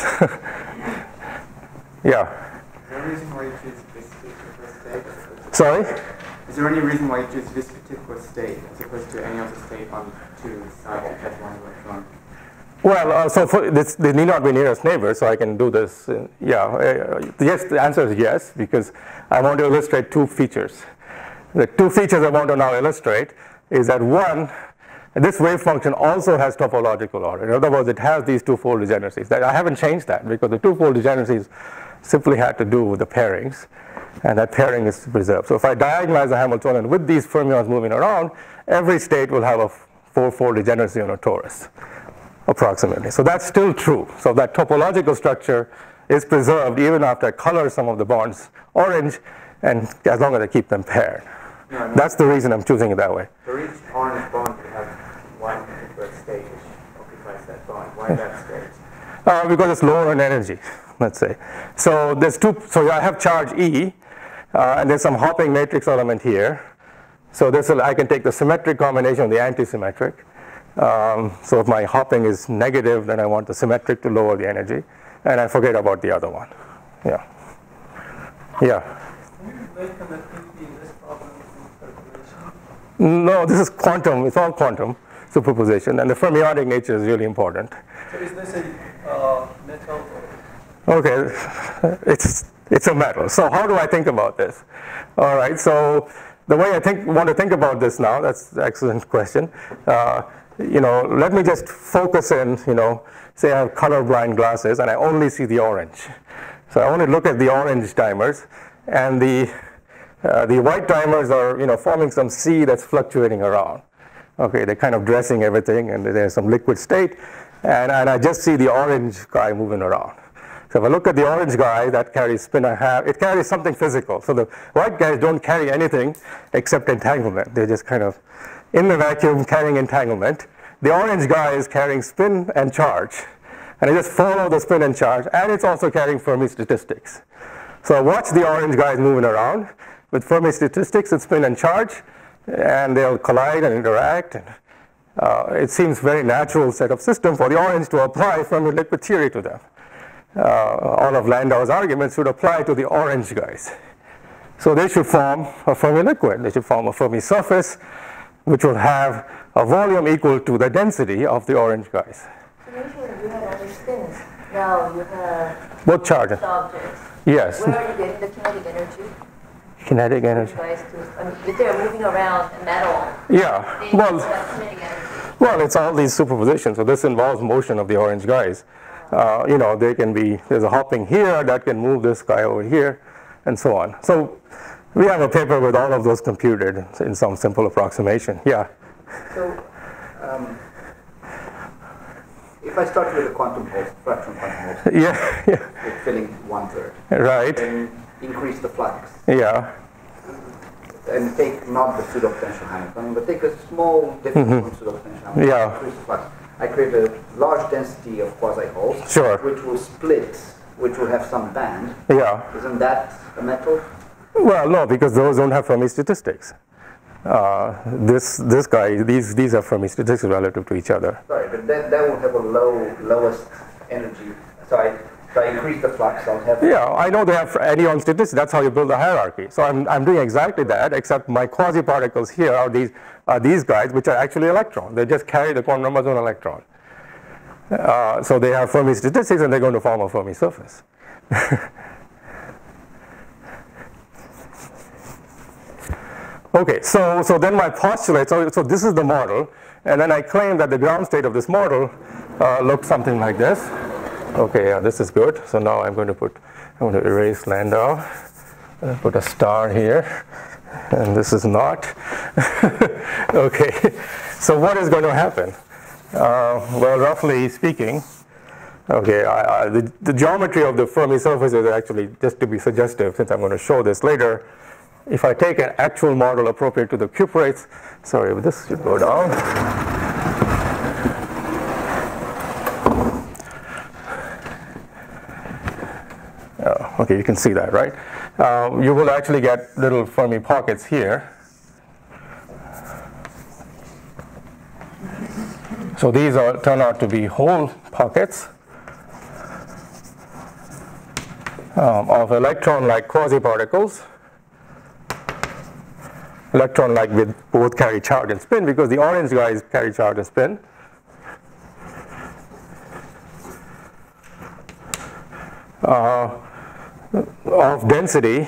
Yeah. Is there a reason why you choose this particular state? Sorry? Is there any reason why you choose this particular state as opposed to any other state on two sides that has one electron? Well, uh, so for this, they need not be nearest neighbors, so I can do this. Uh, yeah, uh, yes, the answer is yes, because I want to illustrate two features. The two features I want to now illustrate is that one, this wave function also has topological order. In other words, it has these two-fold degeneracies. That, I haven't changed that because the two-fold degeneracies simply had to do with the pairings, and that pairing is preserved. So if I diagonalize the Hamiltonian with these fermions moving around, every state will have a four-fold degeneracy on a torus, approximately. So that's still true. So that topological structure is preserved even after I color some of the bonds orange, and as long as I keep them paired. No, no. That's the reason I'm choosing it that way. For each orange bond, you have one particular state which occupies that bond. Why that state? Uh, because it's lower in energy, let's say. So there's two. So I have charge E, uh, and there's some hopping matrix element here. So this will, I can take the symmetric combination of the anti-symmetric. Um, so if my hopping is negative, then I want the symmetric to lower the energy, and I forget about the other one. Yeah. Yeah. Can you make connectivity in this problem with calculation? No, this is quantum. It's all quantum superposition, and the fermionic nature is really important. So is this a uh, metal? Okay, it's it's a metal. So how do I think about this? All right. So the way I think want to think about this now, that's an excellent question. Uh, you know, let me just focus in. You know, say I have colorblind glasses and I only see the orange. So I only look at the orange dimers, and the uh, the white dimers are you know forming some sea that's fluctuating around. Okay, they're kind of dressing everything, and there's some liquid state, and, and I just see the orange guy moving around. So if I look at the orange guy, that carries spin a half, it carries something physical. So the white guys don't carry anything except entanglement. They're just kind of in the vacuum carrying entanglement. The orange guy is carrying spin and charge, and I just follow the spin and charge, and it's also carrying Fermi statistics. So I watch the orange guys moving around with Fermi statistics and spin and charge, and they'll collide and interact, and, uh, it seems very natural set of system for the orange to apply Fermi liquid theory to them. Uh, all of Landau's arguments should apply to the orange guys. So they should form a Fermi liquid. They should form a Fermi surface, which will have a volume equal to the density of the orange guys. So usually you have other spins. Now you have Both charges. objects. Yes. Where are you getting the kinetic energy? Kinetic energy. You guys do, I mean, if they're moving around a metal, Yeah. they Well, have kinetic energy. well, it's all these superpositions. So this involves motion of the orange guys. Uh, you know, they can be, there's a hopping here that can move this guy over here, and so on. So we have a paper with all of those computed in some simple approximation. Yeah. So, um, if I start with a quantum pulse, fractional quantum pulse, Yeah. Yeah. with filling one third, Right. and increase the flux, Yeah. and take not the pseudo-potential Hamiltonian, but take a small difference Mhm. from pseudo-potential Hamiltonian, Yeah. increase the flux. I create a large density of quasi-holes, Sure. which will split, which will have some band. Yeah. Isn't that a metal? Well, no, because those don't have Fermi statistics. Uh, this this guy, these these are Fermi statistics relative to each other. Sorry, but that, that will have a low, lowest energy. So I, so I increase the flux, I'll have... Yeah, I know they have anyon statistics. That's how you build a hierarchy. So I'm I'm doing exactly that, except my quasi-particles here are these are these guys, which are actually electrons. They just carry the quantum numbers on electron. Uh, so they have Fermi statistics, and they're going to form a Fermi surface. Okay, so, so then my postulate, so, so this is the model, and then I claim that the ground state of this model uh, looks something like this. Okay, yeah, this is good. So now I'm going to put, I'm going to erase Landau, and put a star here, and this is not. Okay, so what is going to happen? Uh, well, roughly speaking, okay, I, I, the, the geometry of the Fermi surface is actually, just to be suggestive, since I'm going to show this later, if I take an actual model appropriate to the cuprates, sorry, this should go down. Oh, okay, you can see that, right? Uh, you will actually get little Fermi pockets here. So these are, turn out to be whole pockets um, of electron-like quasi-particles. Electron-like with both carry charge and spin, because the orange guys carry charge and spin. Uh, of density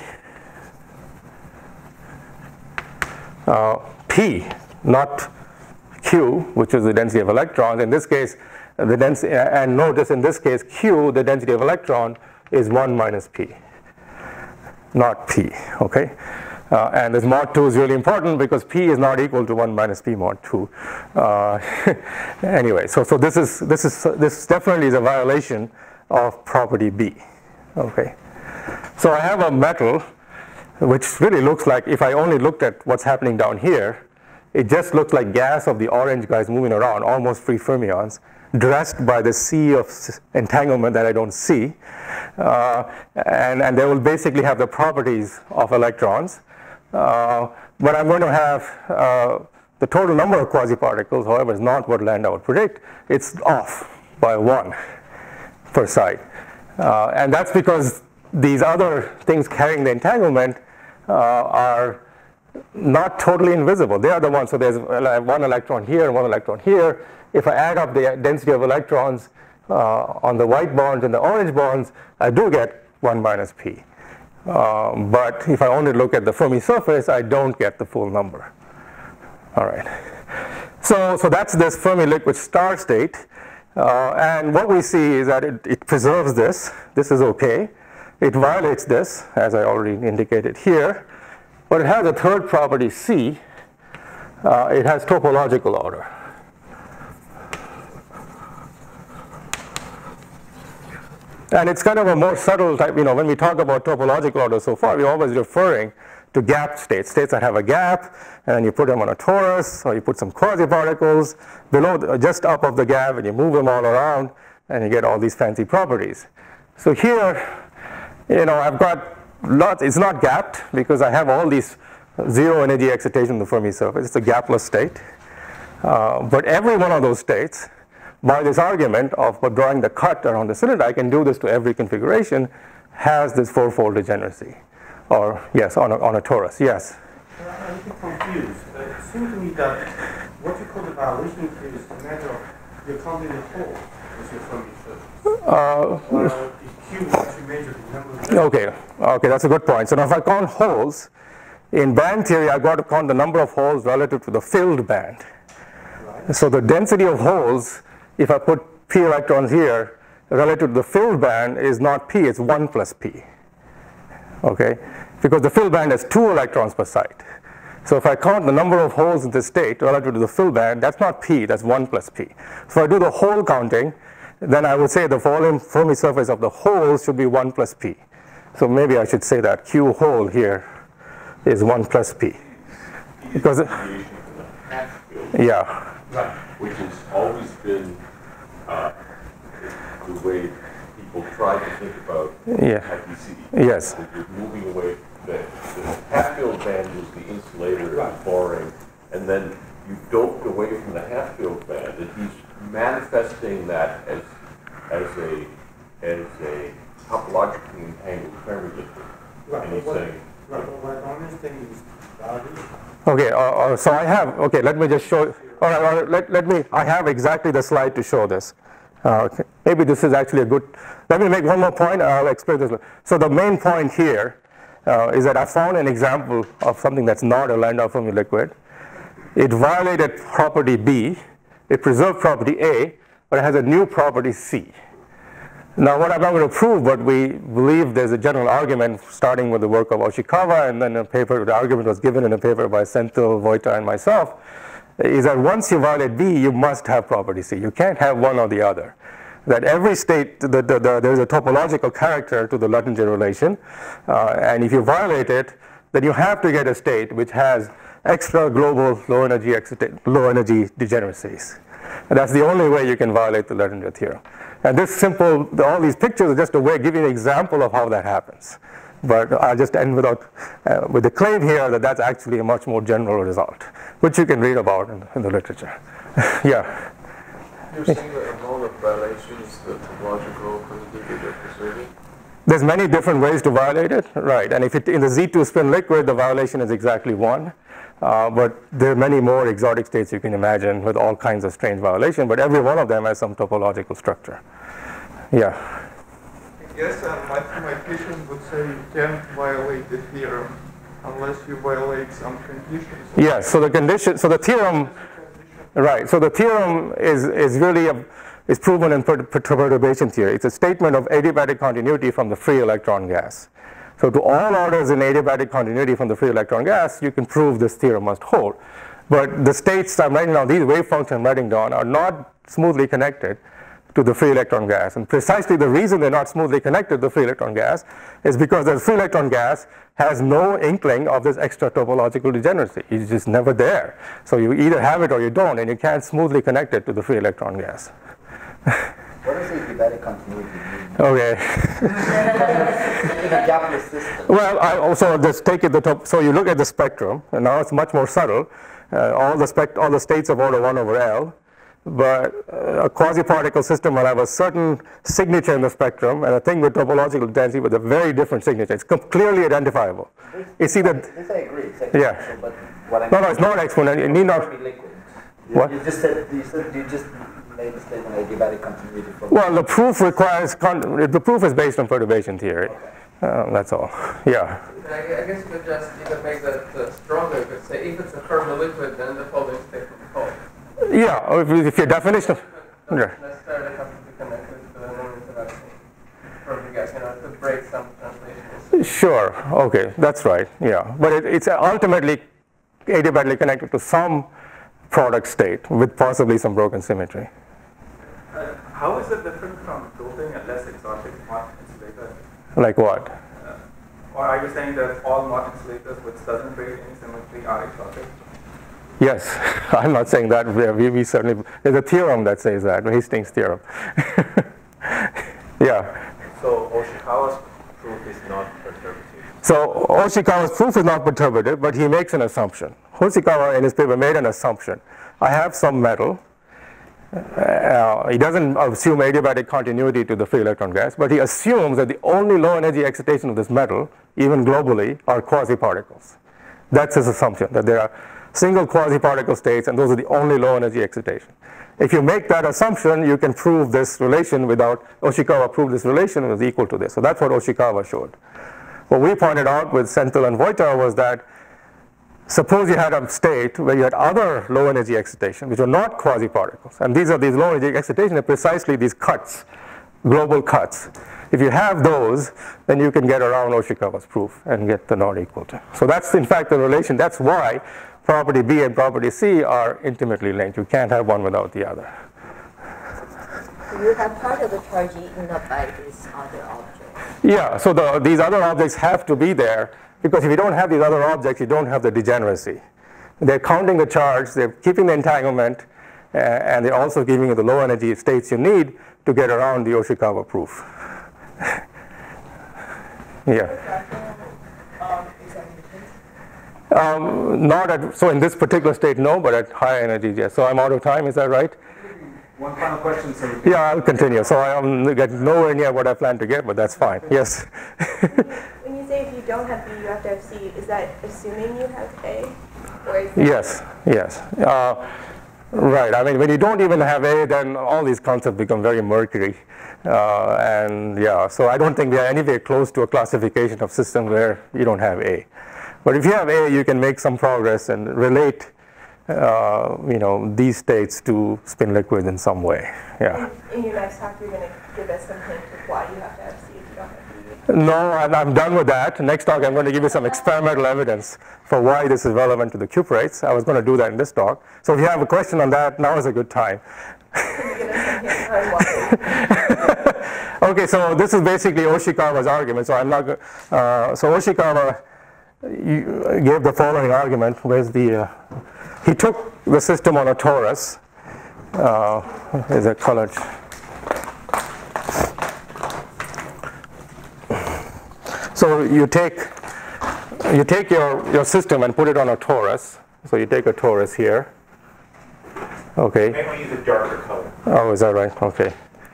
uh, P, not Q, which is the density of electrons. In this case, the density, and notice in this case, Q, the density of electron, is one minus P, not P, okay? Uh, and this mod two is really important because P is not equal to one minus P mod two. Uh, anyway, so, so this is, this is, this definitely is a violation of property B, okay? So I have a metal which really looks like, if I only looked at what's happening down here, it just looks like gas of the orange guys moving around, almost free fermions, dressed by the sea of entanglement that I don't see. Uh, and, and they will basically have the properties of electrons. Uh, but I'm going to have uh, the total number of quasi-particles, however, is not what Landau would predict. It's off by one per side. Uh, and that's because these other things carrying the entanglement uh, are not totally invisible. They are the ones, so there's one electron here and one electron here. If I add up the density of electrons uh, on the white bonds and the orange bonds, I do get one minus P. Um, but if I only look at the Fermi surface, I don't get the full number. All right. So, so that's this Fermi liquid star state. Uh, and what we see is that it, it preserves this. This is okay. It violates this, as I already indicated here. But it has a third property, C. Uh, it has topological order. And it's kind of a more subtle type, you know, when we talk about topological order so far, we're always referring to gap states, states that have a gap, and you put them on a torus, or you put some quasi-particles below, the, just up of the gap, and you move them all around, and you get all these fancy properties. So here, you know, I've got lots, it's not gapped, because I have all these zero energy excitation in the Fermi surface. It's a gapless state. Uh, but every one of those states, by this argument of drawing the cut around the cylinder, I can do this to every configuration, has this fourfold degeneracy. Or, yes, on a, on a torus, yes? I'm a bit confused. Uh, it seems to me that what you call the violation here is the matter of you're counting the hole as your Fermi surface. Uh, While the Q actually measures the number of okay, okay, that's a good point. So now if I count holes, in band theory, I've got to count the number of holes relative to the filled band. Right. So the density of holes, if I put p electrons here, relative to the filled band is not p, it's one plus p. Okay? Because the filled band has two electrons per site. So if I count the number of holes in this state relative to the filled band, that's not p, that's one plus p. So if I do the hole counting, then I would say the volume Fermi surface of the holes should be one plus p. So maybe I should say that Q hole here is one plus p. Because it, yeah. Right. Which has always been uh, the way people try to think about yeah. I P C. Yes. That you're moving away. The, the half-filled band was the insulator and boring, and then you doped away from the half-filled band, and he's manifesting that as as a as a topologically entangled Fermi liquid. Right. And he's What- saying, Right, but what I'm understanding is validation. Okay, uh, uh, so I have, okay, let me just show, all right, all right let, let me, I have exactly the slide to show this. Uh, okay. Maybe this is actually a good, let me make one more point, I'll explain this. So the main point here uh, is that I found an example of something that's not a Landau Fermi liquid. It violated property B, it preserved property A, but it has a new property C. Now, what I'm not going to prove, but we believe there's a general argument starting with the work of Oshikawa, and then a paper, the argument was given in a paper by Senthil, Vojta, and myself, is that once you violate B, you must have property C. You can't have one or the other. That every state, the, the, the, there's a topological character to the Luttinger relation, uh, and if you violate it, then you have to get a state which has extra global low energy, low energy degeneracies. And that's the only way you can violate the Luttinger theorem. And this simple, all these pictures are just a way of giving an example of how that happens. But I'll just end without, uh, with the claim here that that's actually a much more general result, which you can read about in, in the literature. Yeah? You're saying that amount of violation is the topological quantity you're preserving? There's many different ways to violate it, right? And if it, in the Z two spin liquid, the violation is exactly one. Uh, but there are many more exotic states you can imagine with all kinds of strange violation, but every one of them has some topological structure. Yeah? I guess uh, mathematicians would say you can't violate the theorem unless you violate some conditions. Yes, so the condition, so the theorem, right, so the theorem is, is really a, is proven in per perturbation theory. It's a statement of adiabatic continuity from the free electron gas. So to all orders in adiabatic continuity from the free electron gas, you can prove this theorem must hold. But the states I'm writing down, these wave functions I'm writing down, are not smoothly connected to the free electron gas. And precisely the reason they're not smoothly connected to the free electron gas is because the free electron gas has no inkling of this extra topological degeneracy. It's just never there. So you either have it or you don't, and you can't smoothly connect it to the free electron gas. What is adiabatic continuity mean? Okay. In a gapless system. Well, I also just take it the top. So you look at the spectrum, and now it's much more subtle. Uh, all the spect, all the states of order one over L, but uh, a quasi-particle system will have a certain signature in the spectrum, and a thing with topological density with a very different signature. It's clearly identifiable. This, You see that? This I agree. It's exponential, Yeah. but what I No, no, it's not exponential. You need not. You, What? you just said you said you just made a statement adiabatic continuity from. Well, the proof requires. Con the proof is based on perturbation theory. Okay. Uh, that's all. Yeah. I I guess you could just even make that uh, stronger. You could say if it's a Fermi liquid, then the following state will be called. Yeah. Or if, if your definition of. Doesn't Yeah. necessarily have to be connected to the non-interaction from the gas, you know, to break some translations. Sure. Okay. That's right. Yeah. But it, it's ultimately adiabatically connected to some product state with possibly some broken symmetry. Uh, how is it different from doping a less exotic Mott insulator? Like what? Uh, or are you saying that all Mott insulators which doesn't break any symmetry are exotic? Yes, I'm not saying that. We, we certainly, there's a theorem that says that, Hastings theorem. Yeah. So Oshikawa's proof is not perturbative. So Oshikawa's proof is not perturbative, but he makes an assumption. Hoshikawa in his paper made an assumption. I have some metal. Uh, he doesn't assume adiabatic continuity to the free electron gas, but he assumes that the only low energy excitation of this metal, even globally, are quasi-particles. That's his assumption, that there are single quasi-particle states and those are the only low energy excitation. If you make that assumption, you can prove this relation without, Oshikawa proved this relation was equal to this. So that's what Oshikawa showed. What we pointed out with Senthil and Vojta was that suppose you had a state where you had other low energy excitation, which are not quasi-particles. And these are these low energy excitation are precisely these cuts, global cuts. If you have those, then you can get around Oshikawa's proof and get the not equal to. So that's in fact the relation. That's why property B and property C are intimately linked. You can't have one without the other. So you have part of the charge eaten up by these other objects. Yeah, so the, these other objects have to be there. Because if you don't have these other objects, you don't have the degeneracy. They're counting the charge, they're keeping the entanglement, uh, and they're also giving you the low energy states you need to get around the Oshikawa proof. Yeah. Um, not at, so in this particular state, no, but at high energy, yes. So I'm out of time, is that right? One final question. So we can yeah, I'll continue. So I'm get nowhere near what I plan to get, but that's fine. Yes. When you say if you don't have B, you have to have C, is that assuming you have A? Or is that yes, yes. Uh, right. I mean, when you don't even have A, then all these concepts become very murky. Uh, and yeah, so I don't think we are anywhere close to a classification of system where you don't have A. But if you have A, you can make some progress and relate Uh, you know, these states to spin liquids in some way. Yeah. In, in your next talk, you're going to give us some hint of why you have to have C if you don't have B. No, I'm, I'm done with that. Next talk, I'm going to give you some experimental evidence for why this is relevant to the cuprates. I was going to do that in this talk. So if you have a question on that, now is a good time. Can you give us some hint on why? Okay, so this is basically Oshikawa's argument. So I'm not. Uh, so Oshikawa gave the following argument. Where's the? Uh, He took the system on a torus. Uh, is a colored. So you take you take your your system and put it on a torus. So you take a torus here. Okay. Maybe we use a darker color. Oh, is that right? Okay.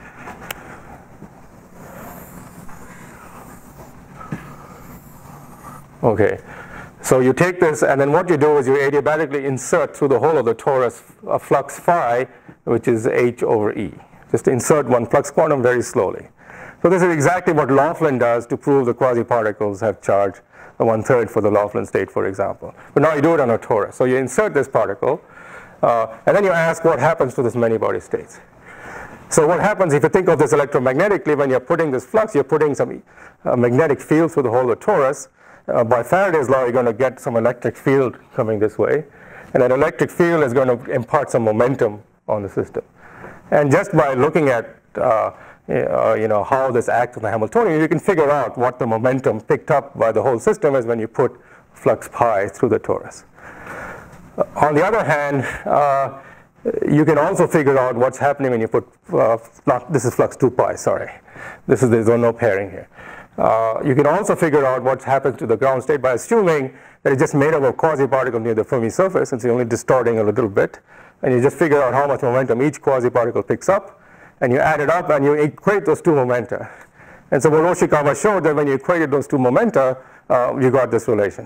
Okay. So you take this, and then what you do is you adiabatically insert through the whole of the torus a flux phi, which is H over E. Just insert one flux quantum very slowly. So this is exactly what Laughlin does to prove the quasi-particles have charge one-third for the Laughlin state, for example. But now you do it on a torus. So you insert this particle, uh, and then you ask what happens to this many-body states. So what happens if you think of this electromagnetically, when you're putting this flux, you're putting some uh, magnetic field through the whole of the torus. Uh, by Faraday's law, you're going to get some electric field coming this way. And that electric field is going to impart some momentum on the system. And just by looking at uh, uh, you know, how this acts on the Hamiltonian, you can figure out what the momentum picked up by the whole system is when you put flux pi through the torus. Uh, on the other hand, uh, you can also figure out what's happening when you put, uh, not, this is flux two pi, sorry. This is, there's no pairing here. Uh, you can also figure out what happens to the ground state by assuming that it's just made up of quasi-particle near the Fermi surface, since you're only distorting a little bit. And you just figure out how much momentum each quasi-particle picks up, and you add it up and you equate those two momenta. And so what Oshikawa showed that when you equated those two momenta, uh, you got this relation.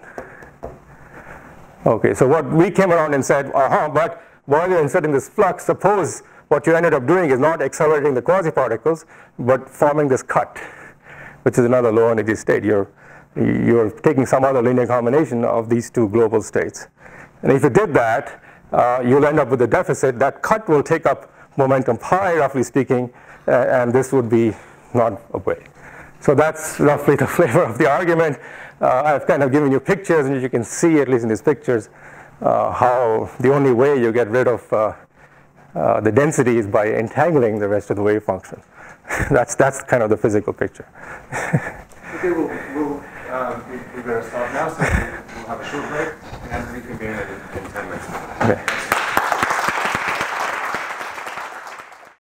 Okay, so what we came around and said, uh-huh, but while you're inserting this flux, suppose what you ended up doing is not accelerating the quasi-particles, but forming this cut, which is another low energy state. You're, you're taking some other linear combination of these two global states. And if you did that, uh, you'll end up with a deficit. That cut will take up momentum pi, roughly speaking, uh, and this would be not away. So that's roughly the flavor of the argument. Uh, I've kind of given you pictures, and you can see, at least in these pictures, uh, how the only way you get rid of uh, uh, the density is by entangling the rest of the wave function. that's that's kind of the physical picture. Okay, we'll, we'll um, we, we better stop now, so we'll have a short break and reconvene in, in ten minutes. Okay.